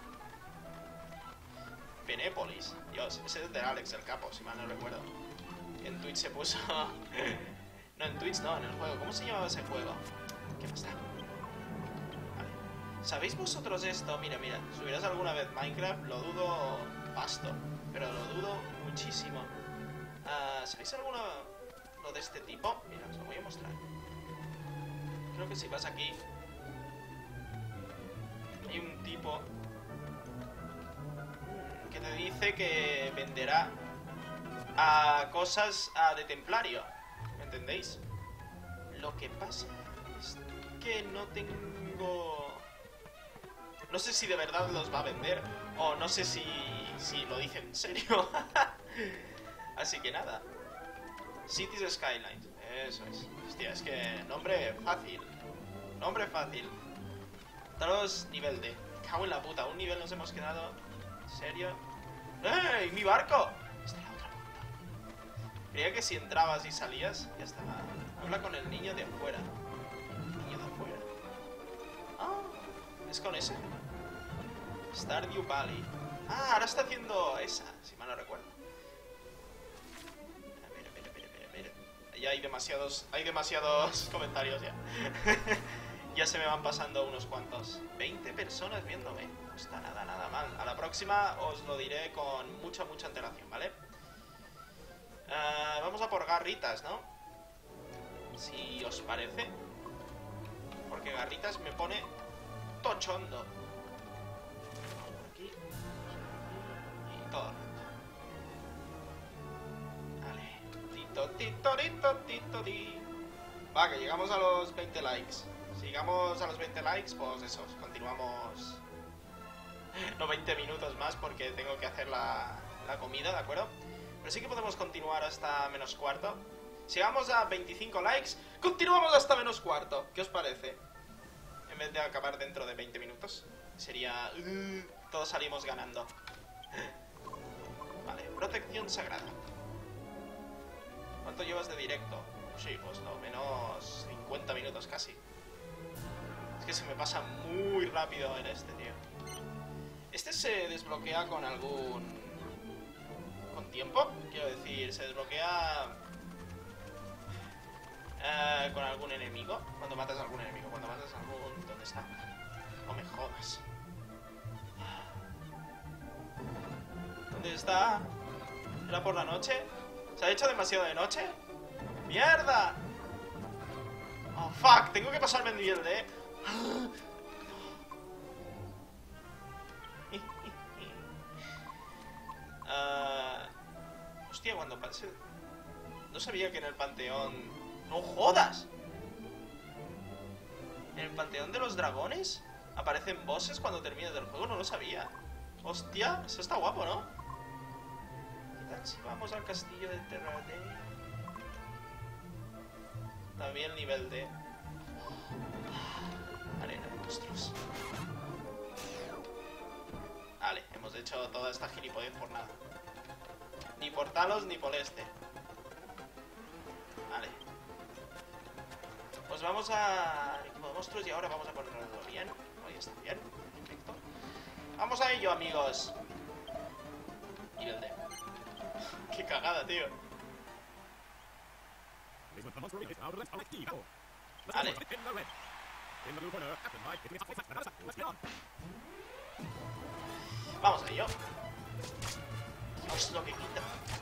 Penépolis. Dios, ese es de Alex el Capo, si mal no recuerdo. En Twitch se puso... No, en Twitch no, en el juego. ¿Cómo se llamaba ese juego? ¿Qué pasa? Vale. ¿Sabéis vosotros esto? Mira, mira. ¿Subirás alguna vez Minecraft? Lo dudo pasto. Pero lo dudo muchísimo. Uh, ¿Sabéis alguna... lo de este tipo? Mira, os lo voy a mostrar. Creo que si vas aquí... Hay un tipo... que te dice que venderá... a cosas a de templario. ¿Me entendéis? Lo que pasa es que no tengo... No sé si de verdad los va a vender. O no sé si, si lo dice en serio. Así que nada. Cities Skylines. Eso es. Hostia, es que nombre fácil. Nombre fácil. Taros nivel D. Cago en la puta. Un nivel nos hemos quedado. ¿En serio? ¡Ey! ¡Mi barco! Esta es la otra punta. Creía que si entrabas y salías, ya estaba. Habla con el niño de afuera. El niño de afuera. Ah, es con ese. Stardew Valley. Ah, ahora está haciendo esa, si mal no recuerdo. ya hay demasiados, hay demasiados comentarios ya. Ya se me van pasando unos cuantos. veinte personas viéndome. No está nada, nada mal. A la próxima os lo diré con mucha, mucha antelación, ¿vale? Uh, vamos a por garritas, ¿no? Si os parece. Porque garritas me pone tochondo. Por aquí. Y todo. Vale. Tito, tito, tito, tito, tito. Va, que llegamos a los veinte likes. Si llegamos a los veinte likes, pues eso, continuamos. No veinte minutos más porque tengo que hacer la, la comida, ¿de acuerdo? Pero sí que podemos continuar hasta menos cuarto. Si llegamos a veinticinco likes, continuamos hasta menos cuarto. ¿Qué os parece? En vez de acabar dentro de veinte minutos. Sería... Uh, todos salimos ganando. Vale, protección sagrada. ¿Cuánto llevas de directo? Sí, pues no, menos cincuenta minutos casi. Es que se me pasa muy rápido en este, tío. Este se desbloquea con algún... con tiempo, quiero decir, se desbloquea... Eh, con algún enemigo. Cuando matas a algún enemigo, cuando matas a algún... ¿Dónde está? No me jodas. ¿Dónde está? ¿Era por la noche? ¿Se ha hecho demasiado de noche? ¡Mierda! Oh, fuck, tengo que pasarme el nivel de... uh... Hostia, cuando pase... No sabía que en el panteón... ¡No jodas! ¿En el panteón de los dragones aparecen bosses cuando termines del juego? No lo sabía. Hostia, eso está guapo, ¿no? ¿Qué tal si vamos al castillo de Terradale? También nivel de... Arena de monstruos. Vale, hemos hecho toda esta gilipollez por nada. Ni por Talos ni por este. Vale. Pues vamos a... equipo de monstruos y ahora vamos a ponerlo bien. Ahí está bien. Perfecto. Vamos a ello, amigos. Nivel de... Qué cagada, tío. Vale. Vamos a ello. Dios, lo que quita.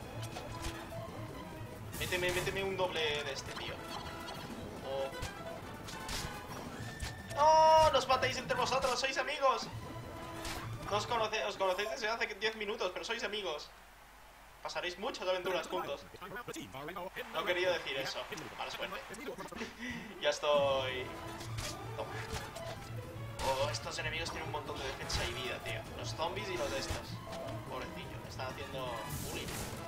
Méteme, méteme un doble de este, tío. Oh. ¡No! ¡Nos matáis entre vosotros! ¡Sois amigos! No os, conoce os conocéis desde hace diez minutos, pero sois amigos. Pasaréis muchas aventuras juntos. No quería decir eso. Mala suerte. Ya estoy... Toma. Oh, estos enemigos tienen un montón de defensa y vida, tío. Los zombies y los de estos. Pobrecillo, me están haciendo bullying.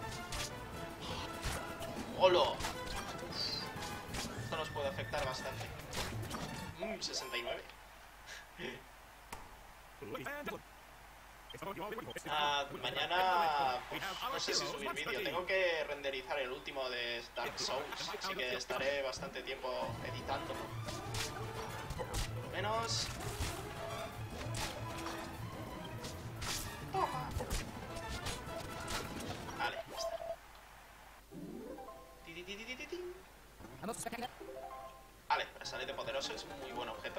¡Holo! Esto nos puede afectar bastante. Mmm, sesenta y nueve. Ah, mañana pues, no sé si subir vídeo. Tengo que renderizar el último de Dark Souls, así que estaré bastante tiempo editándolo. Por lo menos... Toma. Vale, ya está. Vale, brazalete poderoso es un muy buen objeto.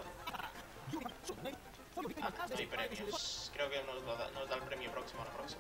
Ah, no hay premios. Creo que nos da, nos da el premio próximo a la próxima.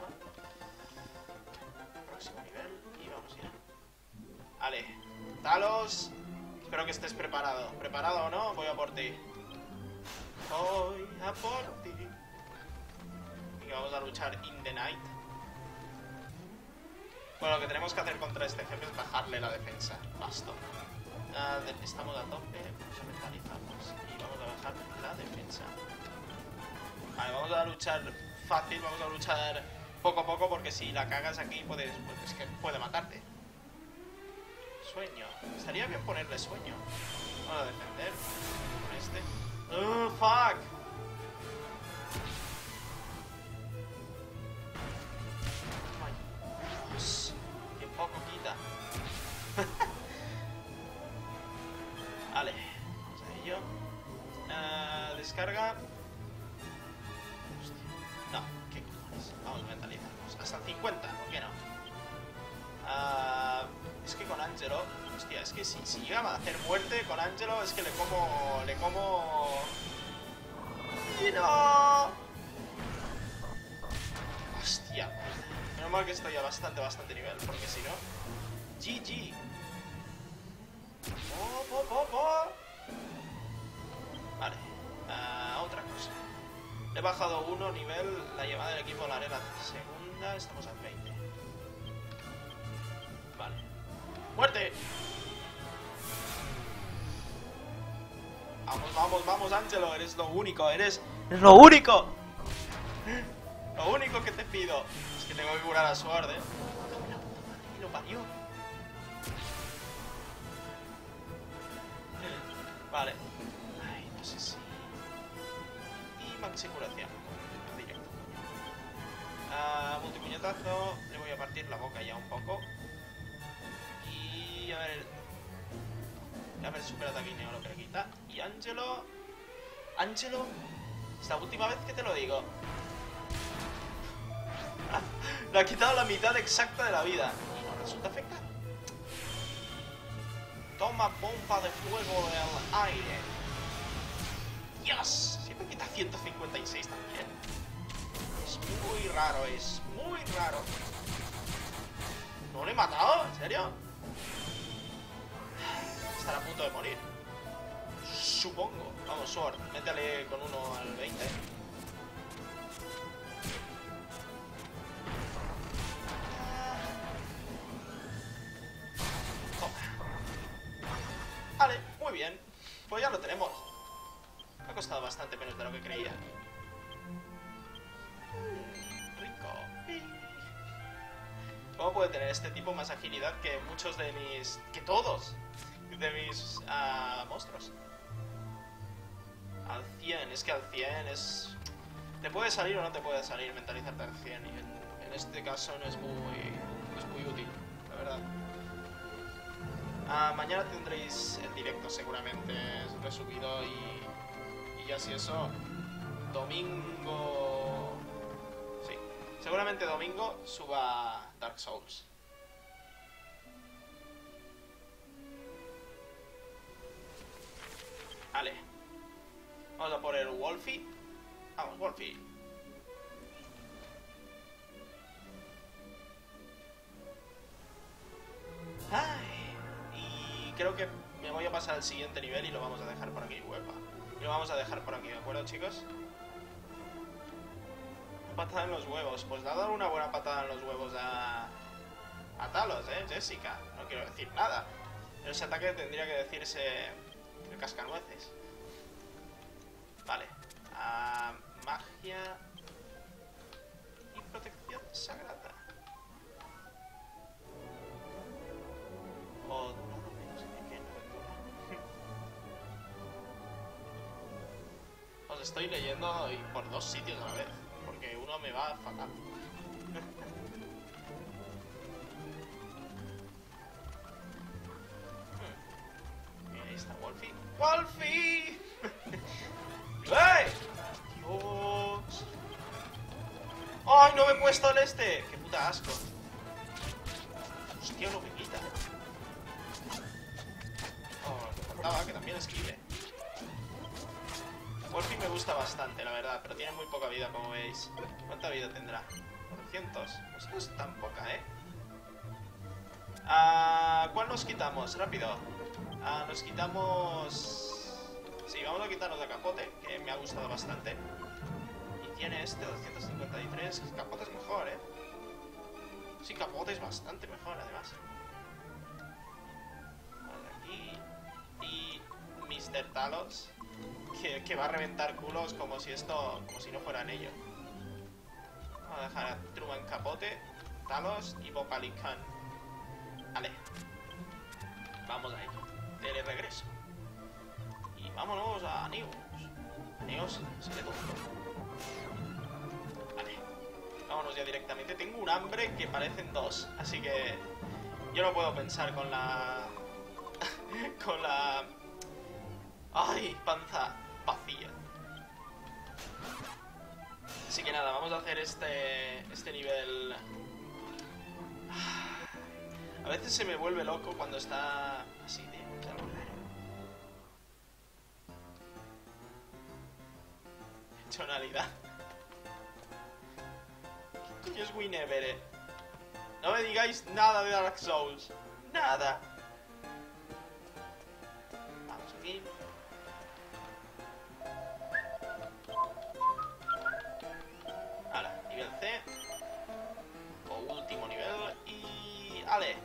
Próximo nivel. Y vamos ya. Vale. Talos. Espero que estés preparado. ¿Preparado o no? Voy a por ti. Voy a por ti. Y vamos a luchar in the night. Bueno, lo que tenemos que hacer contra este jefe es bajarle la defensa. Basto. Ah, estamos a tope. Nos mentalizamos. Y vamos a bajar la defensa. Vale, vamos a luchar fácil, vamos a luchar poco a poco, porque si la cagas aquí puedes, pues es que puede matarte. Sueño. Estaría bien ponerle sueño. Vamos a defender con este. ¡Oh, fuck! Ay, Dios, qué poco quita. Vale, vamos a ello. Uh, descarga. No, qué cojones. Vamos a mentalizarnos. Hasta cincuenta, ¿por qué no? Uh, Es que con Angelo... Hostia, es que si, si llega a hacer muerte con Angelo, es que le como... Le como... ¡Y no! Hostia. Menos mal que estoy a bastante, bastante nivel, porque si no... G G. Po, po, po, po. Vale. Uh, otra cosa. Le he bajado uno nivel la llamada del equipo a la arena segunda. Estamos a veinte. Vale. ¡Muerte! Vamos, vamos, vamos, Angelo. Eres lo único, eres... ¡Es lo único! Lo único que te pido. Es que tengo que curar a Sword, eh. Y lo parió. Vale. Ay, no sé si... Y maxi curación. Directo. Ah, multipuñetazo. Le voy a partir la boca ya un poco. Y a ver... A ver, super ataque neo lo que le quita. Y Angelo... Angelo... Es la última vez que te lo digo. Le ha quitado la mitad exacta de la vida. Y no resulta afectar. Toma bomba de fuego del aire. Dios, siempre quita ciento cincuenta y seis también. Es muy raro, es muy raro. ¿No le he matado? ¿En serio? Estará a punto de morir. Supongo. Vamos, Sword, métele con uno al veinte. Vale, muy bien. Pues ya lo tenemos. Me ha costado bastante menos de lo que creía. Mm, rico. ¿Cómo puede tener este tipo más agilidad que muchos de mis... que todos de mis uh, monstruos? Al cien, es que al cien es... Te puede salir o no te puede salir mentalizarte al cien. Y en, en este caso no es muy... no es muy útil, la verdad. Uh, mañana tendréis el directo seguramente resubido y, y ya si eso, domingo... Sí, seguramente domingo suba Dark Souls. Vale. Vamos a por el Wolfie. Vamos, Wolfie. Ay... Creo que me voy a pasar al siguiente nivel y lo vamos a dejar por aquí, huepa. Y lo vamos a dejar por aquí, ¿de acuerdo, chicos? Patada en los huevos. Pues le ha dado una buena patada en los huevos a... a Talos, ¿eh? Jessica. No quiero decir nada. Pero ese ataque tendría que decirse... el cascanueces. Vale. Ah, magia... y protección sagrada. O... Os estoy leyendo y por dos sitios a la vez, porque uno me va fatal. hmm. Y ahí está Wolfie. ¡Wolfie! ¡Ey! ¡Dios! ¡Ay, no me he puesto el este! ¡Qué puta asco! Hostia, lo que quita. Oh, me faltaba que también esquive. Wolfie me gusta bastante, la verdad, pero tiene muy poca vida, como veis. ¿Cuánta vida tendrá? cuatrocientos. Pues no es tan poca, ¿eh? Ah, ¿cuál nos quitamos? Rápido. Ah, nos quitamos... Sí, vamos a quitarnos de Capote, que me ha gustado bastante. Y tiene este, doscientos cincuenta y tres. Capote es mejor, ¿eh? Sí, Capote es bastante mejor, además. Vale, aquí. Y... mister Talos. Que, que va a reventar culos como si esto... como si no fueran ellos. Vamos a dejar a Truman Capote, Talos y Bocalican. Vale. Vamos a ello. Tele regreso. Y vámonos a Neos. A Neos se le toca. Vale. Vámonos ya directamente. Tengo un hambre que parecen dos. Así que... yo no puedo pensar con la... con la... ¡ay! Panza vacía. Así que nada, vamos a hacer este este nivel. A veces se me vuelve loco cuando está así de claro. Tonalidad. ¿Qué coño es Winevere? No me digáis nada de Dark Souls. Nada. Vamos aquí. Ahora, nivel C. O último nivel. Y... ¡ale!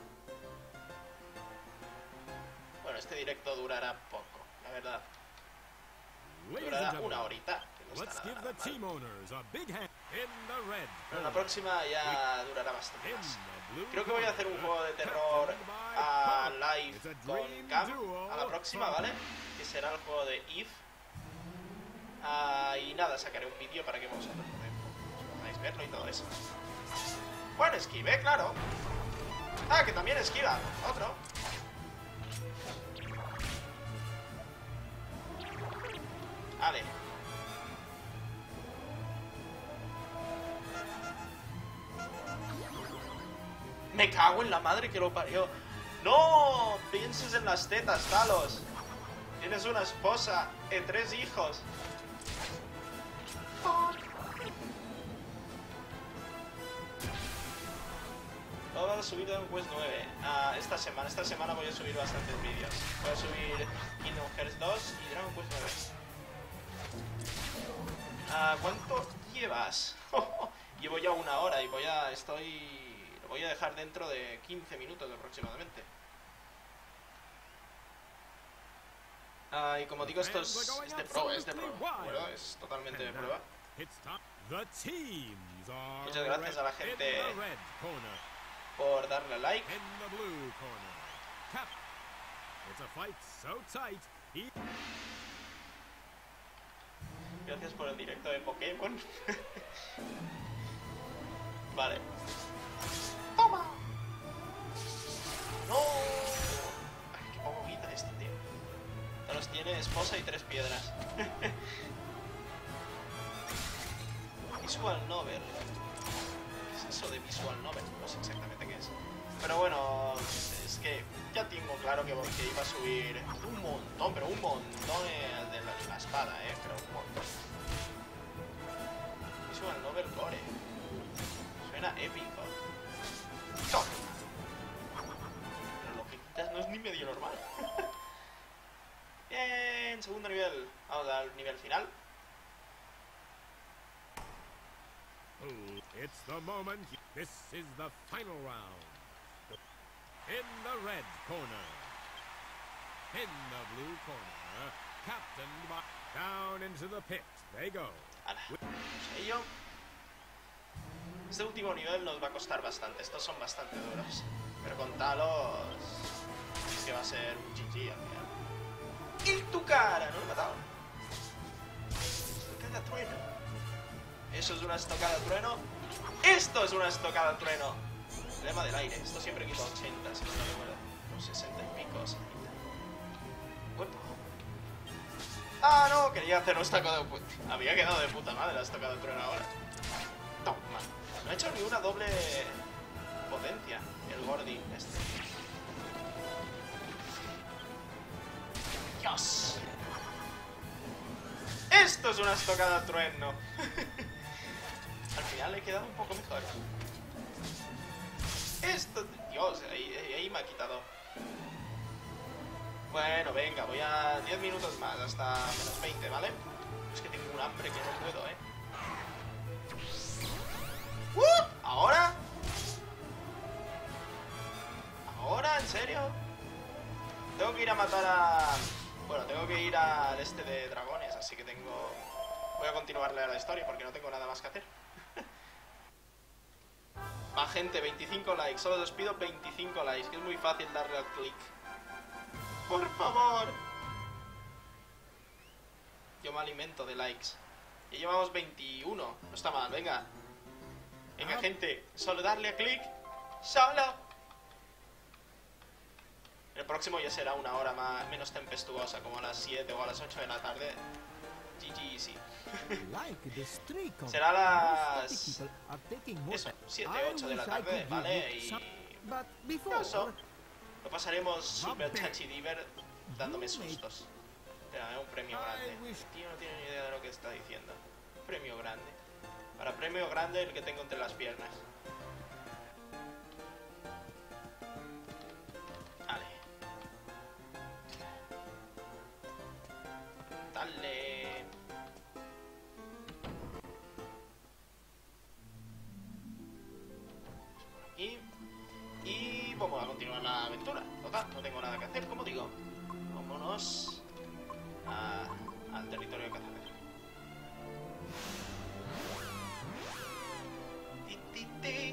Bueno, este directo durará poco, la verdad. Durará una horita. Que no está nada mal. Pero la próxima ya durará bastante más. Creo que voy a hacer un juego de terror a live con Cam a la próxima, ¿vale? Que será el juego de Eve. Ah, y nada, sacaré un vídeo para que vosotros podáis verlo y todo eso. Bueno, esquive, claro. Ah, que también esquiva. Otro. Vale. Me cago en la madre que lo parió. ¡No! Pienses en las tetas, Talos. Tienes una esposa y tres hijos. Vamos a subir Dragon Quest nueve uh, esta semana. Esta semana voy a subir bastantes vídeos. Voy a subir Kingdom Hearts dos y Dragon Quest nueve. Uh, ¿Cuánto llevas? Llevo ya una hora y voy a... Estoy... Lo voy a dejar dentro de quince minutos aproximadamente. Uh, y como digo, esto es, es de prueba, es de prueba. Bueno, es totalmente de prueba. Muchas gracias a la gente por darle like. Gracias por el directo de Pokémon. Vale. ¡Toma! ¡No! Ay, qué poco quita este tío. Talos tiene esposa y tres piedras. Visual Novel. ¿Qué es eso de Visual Novel? No sé exactamente qué es. Pero bueno, es que ya tengo claro que, que iba a subir un montón, pero un montón de la, la espada, eh, pero un montón. Visual Novel Core. Suena épico. ¡Toma! Pero lo que quitas no es ni medio normal. Bien, segundo nivel. Vamos al nivel final. It's the moment. This is the final round. In the red corner. In the blue corner. Captain by down into the pit. They go. Ello. Este último nivel nos va a costar bastante. Estos son bastante duros. Pero con Talos es que va a ser un G G al final. ¡Y tu cara! No lo he matado. Estocada trueno. Eso es una estocada trueno. Esto es una estocada trueno. Lema del aire. Esto siempre quita ochenta, si no me recuerdo. Unos sesenta y pico. Uepa. Ah, no, quería hacer una estocada de puta. Había quedado de puta madre la estocada de trueno ahora. Toma. No ha hecho ni una doble potencia. El Gordy este. Dios. Esto es una estocada trueno. Al final le he quedado un poco mejor. Esto... Dios, ahí, ahí me ha quitado. Bueno, venga, voy a diez minutos más, hasta menos veinte, ¿vale? Es que tengo un hambre que no puedo, ¿eh? ¡Uh! ¿Ahora? ¿Ahora? ¿En serio? Tengo que ir a matar a... Bueno, tengo que ir al este de dragones, así que tengo... Voy a continuarle a la historia porque no tengo nada más que hacer. Va, gente, veinticinco likes. Solo os pido veinticinco likes, que es muy fácil darle al clic. Por favor. Yo me alimento de likes. Ya llevamos veintiuno. No está mal, venga. Venga, gente. Solo darle a clic. Solo. El próximo ya será una hora más, menos tempestuosa, como a las siete o a las ocho de la tarde. G G easy. Será las... Eso, siete, ocho de la tarde, ¿vale? Y But before, Eso. Lo pasaremos super chachi diver dándome sustos. Mira, es un premio grande. El tío no tiene ni idea de lo que está diciendo. Premio grande. Para premio grande el que tengo entre las piernas. Vale. Dale. Aquí. Y vamos a continuar la aventura. Total, no tengo nada que hacer, como digo. Vámonos a, al territorio de cazadores. Ti, ti, ti.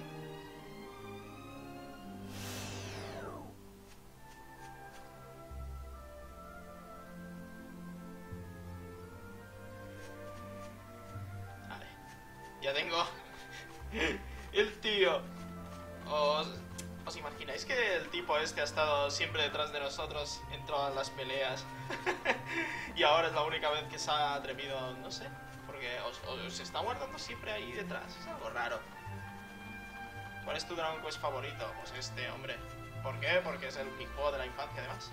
Vale. Ya tengo el tío. Os... ¿Os imagináis que el tipo este ha estado siempre detrás de nosotros en todas las peleas? Y ahora es la única vez que se ha atrevido, no sé, porque os, os está guardando siempre ahí detrás. Es algo raro. ¿Cuál es tu Dragon Quest favorito? Pues este, hombre. ¿Por qué? Porque es el, mi juego de la infancia, además.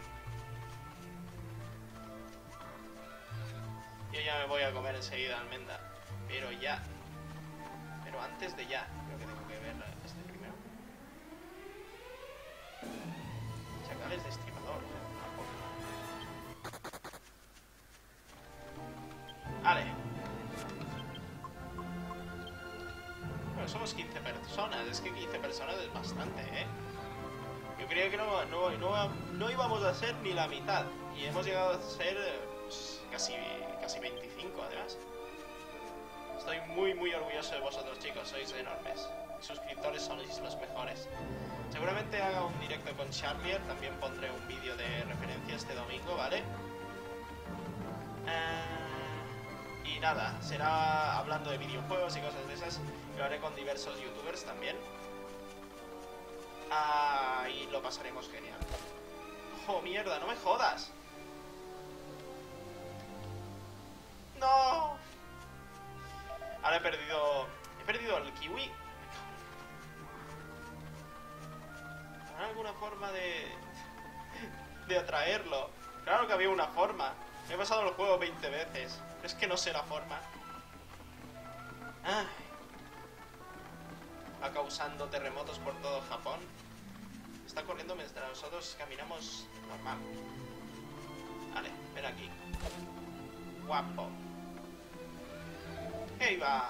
Yo ya me voy a comer enseguida almendra. Pero ya. Pero antes de ya. Creo que tengo que ver este primero. Chacales de destripador. Vale. Bueno, somos quince personas. Es que quince personas es bastante, ¿eh? Yo creía que no, no, no, no íbamos a ser ni la mitad. Y hemos llegado a ser pues, casi, casi veinticinco, además. Estoy muy, muy orgulloso de vosotros, chicos. Sois enormes. Suscriptores sois los mejores. Seguramente haga un directo con Charlier. También pondré un vídeo de referencia este domingo, ¿vale? Uh, y nada, será hablando de videojuegos y cosas de esas. Lo haré con diversos youtubers también. Uh, y lo pasaremos genial. ¡Oh, mierda! ¡No me jodas! ¡No! Ahora he perdido... He perdido el kiwi. ¿Habrá alguna forma de... de atraerlo? Claro que había una forma. Me he pasado el juego veinte veces. Es que no sé la forma. Ay. Va causando terremotos por todo Japón. Está corriendo mientras nosotros caminamos normal. Vale, ven aquí. Guapo. ¡Ey, va!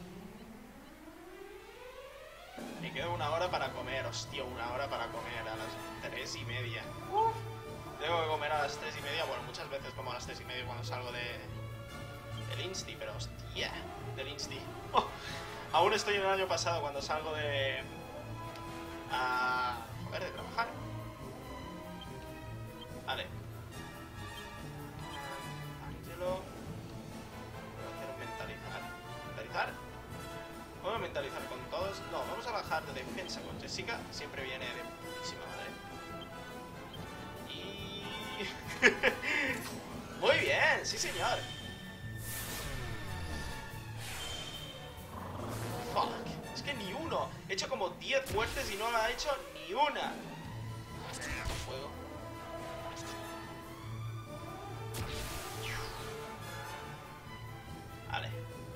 Me quedo una hora para comer, hostia, una hora para comer a las tres y media. Uf. Tengo que comer a las tres y media, bueno, muchas veces como a las tres y media cuando salgo de... del Insti, pero hostia, del Insti. Oh, aún estoy en el año pasado cuando salgo de... a... joder, de trabajar. Vale. Angelo... Voy a hacer un mentalizar. ¿Mentalizar? ¿Puedo mentalizar con todos? No, vamos a bajar de defensa con Jessica. Siempre viene de putísima madre. Y... muy bien, sí señor. Fuck, es que ni uno. He hecho como diez muertes y no la ha hecho ni una. Fuego. Vale.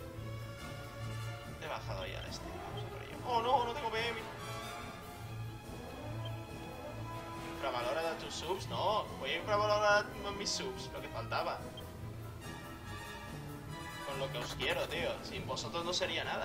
He bajado ya este. Vamos a por ello. Oh no, no tengo B M. ¿Infravalora tus subs? No, voy a infravalorar mis subs, lo que faltaba. Con lo que os quiero, tío. Sin vosotros no sería nada.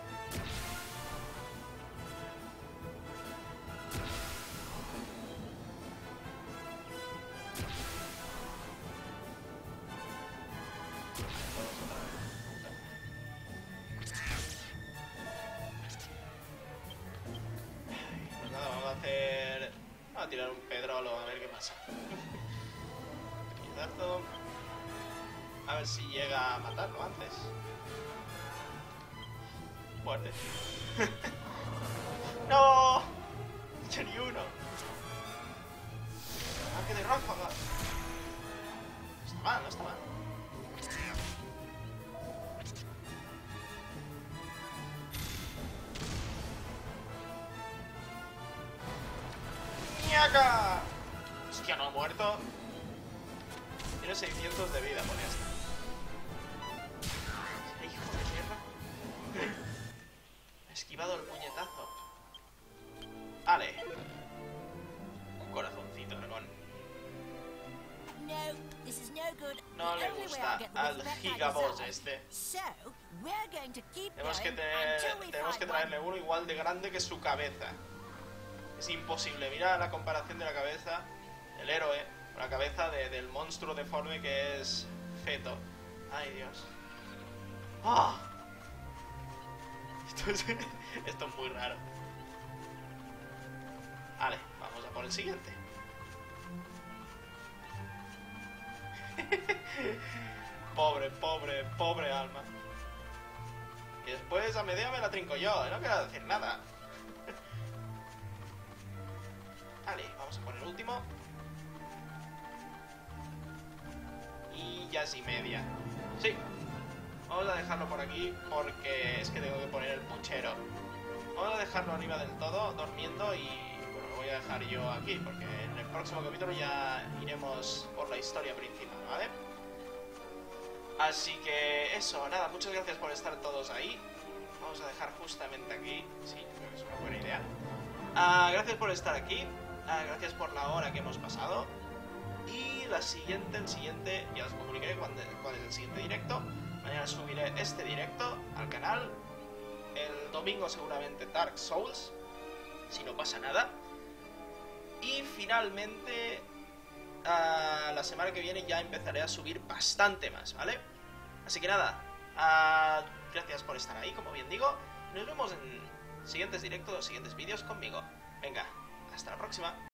Pues nada, vamos a hacer... Vamos a tirar un pedrolo a ver qué pasa. Pequeñazo. A ver si llega a matarlo antes. Muerte. ¡No! ¡Ya ni uno! ¡Ataque de ráfaga! No está mal, no está mal. ¡Ataca! Hostia, no ha muerto. Tiene seiscientos de vida por esto. Hijo de tierra. He esquivado el puñetazo. Vale. Un corazoncito, dragón. No le gusta al gigaboss este. Tenemos que, tener, tenemos que traerle uno igual de grande que su cabeza. Es imposible. Mira la comparación de la cabeza del héroe con la cabeza de, del monstruo deforme que es Feto. Ay, Dios. ¡Ah! Esto es, esto es muy raro. Vale, vamos a por el siguiente. Pobre, pobre, pobre alma. Y después a Medea me la trinco yo, no quiero decir nada. Vale, vamos a poner el último. Y ya es y media. Sí. Vamos a dejarlo por aquí porque es que tengo que poner el puchero. Vamos a dejarlo arriba del todo, durmiendo, y bueno, lo voy a dejar yo aquí porque en el próximo capítulo ya iremos por la historia principal, ¿vale? Así que eso, nada, muchas gracias por estar todos ahí. Vamos a dejar justamente aquí. Sí, creo que es una buena idea. Uh, gracias por estar aquí. Uh, gracias por la hora que hemos pasado. Y la siguiente, el siguiente, ya os comunicaré cuál es el siguiente directo. Mañana subiré este directo al canal. El domingo seguramente Dark Souls, si no pasa nada. Y finalmente uh, la semana que viene ya empezaré a subir bastante más, ¿vale? Así que nada, uh, gracias por estar ahí, como bien digo. Nos vemos en siguientes directos o siguientes vídeos conmigo. Venga, hasta la próxima.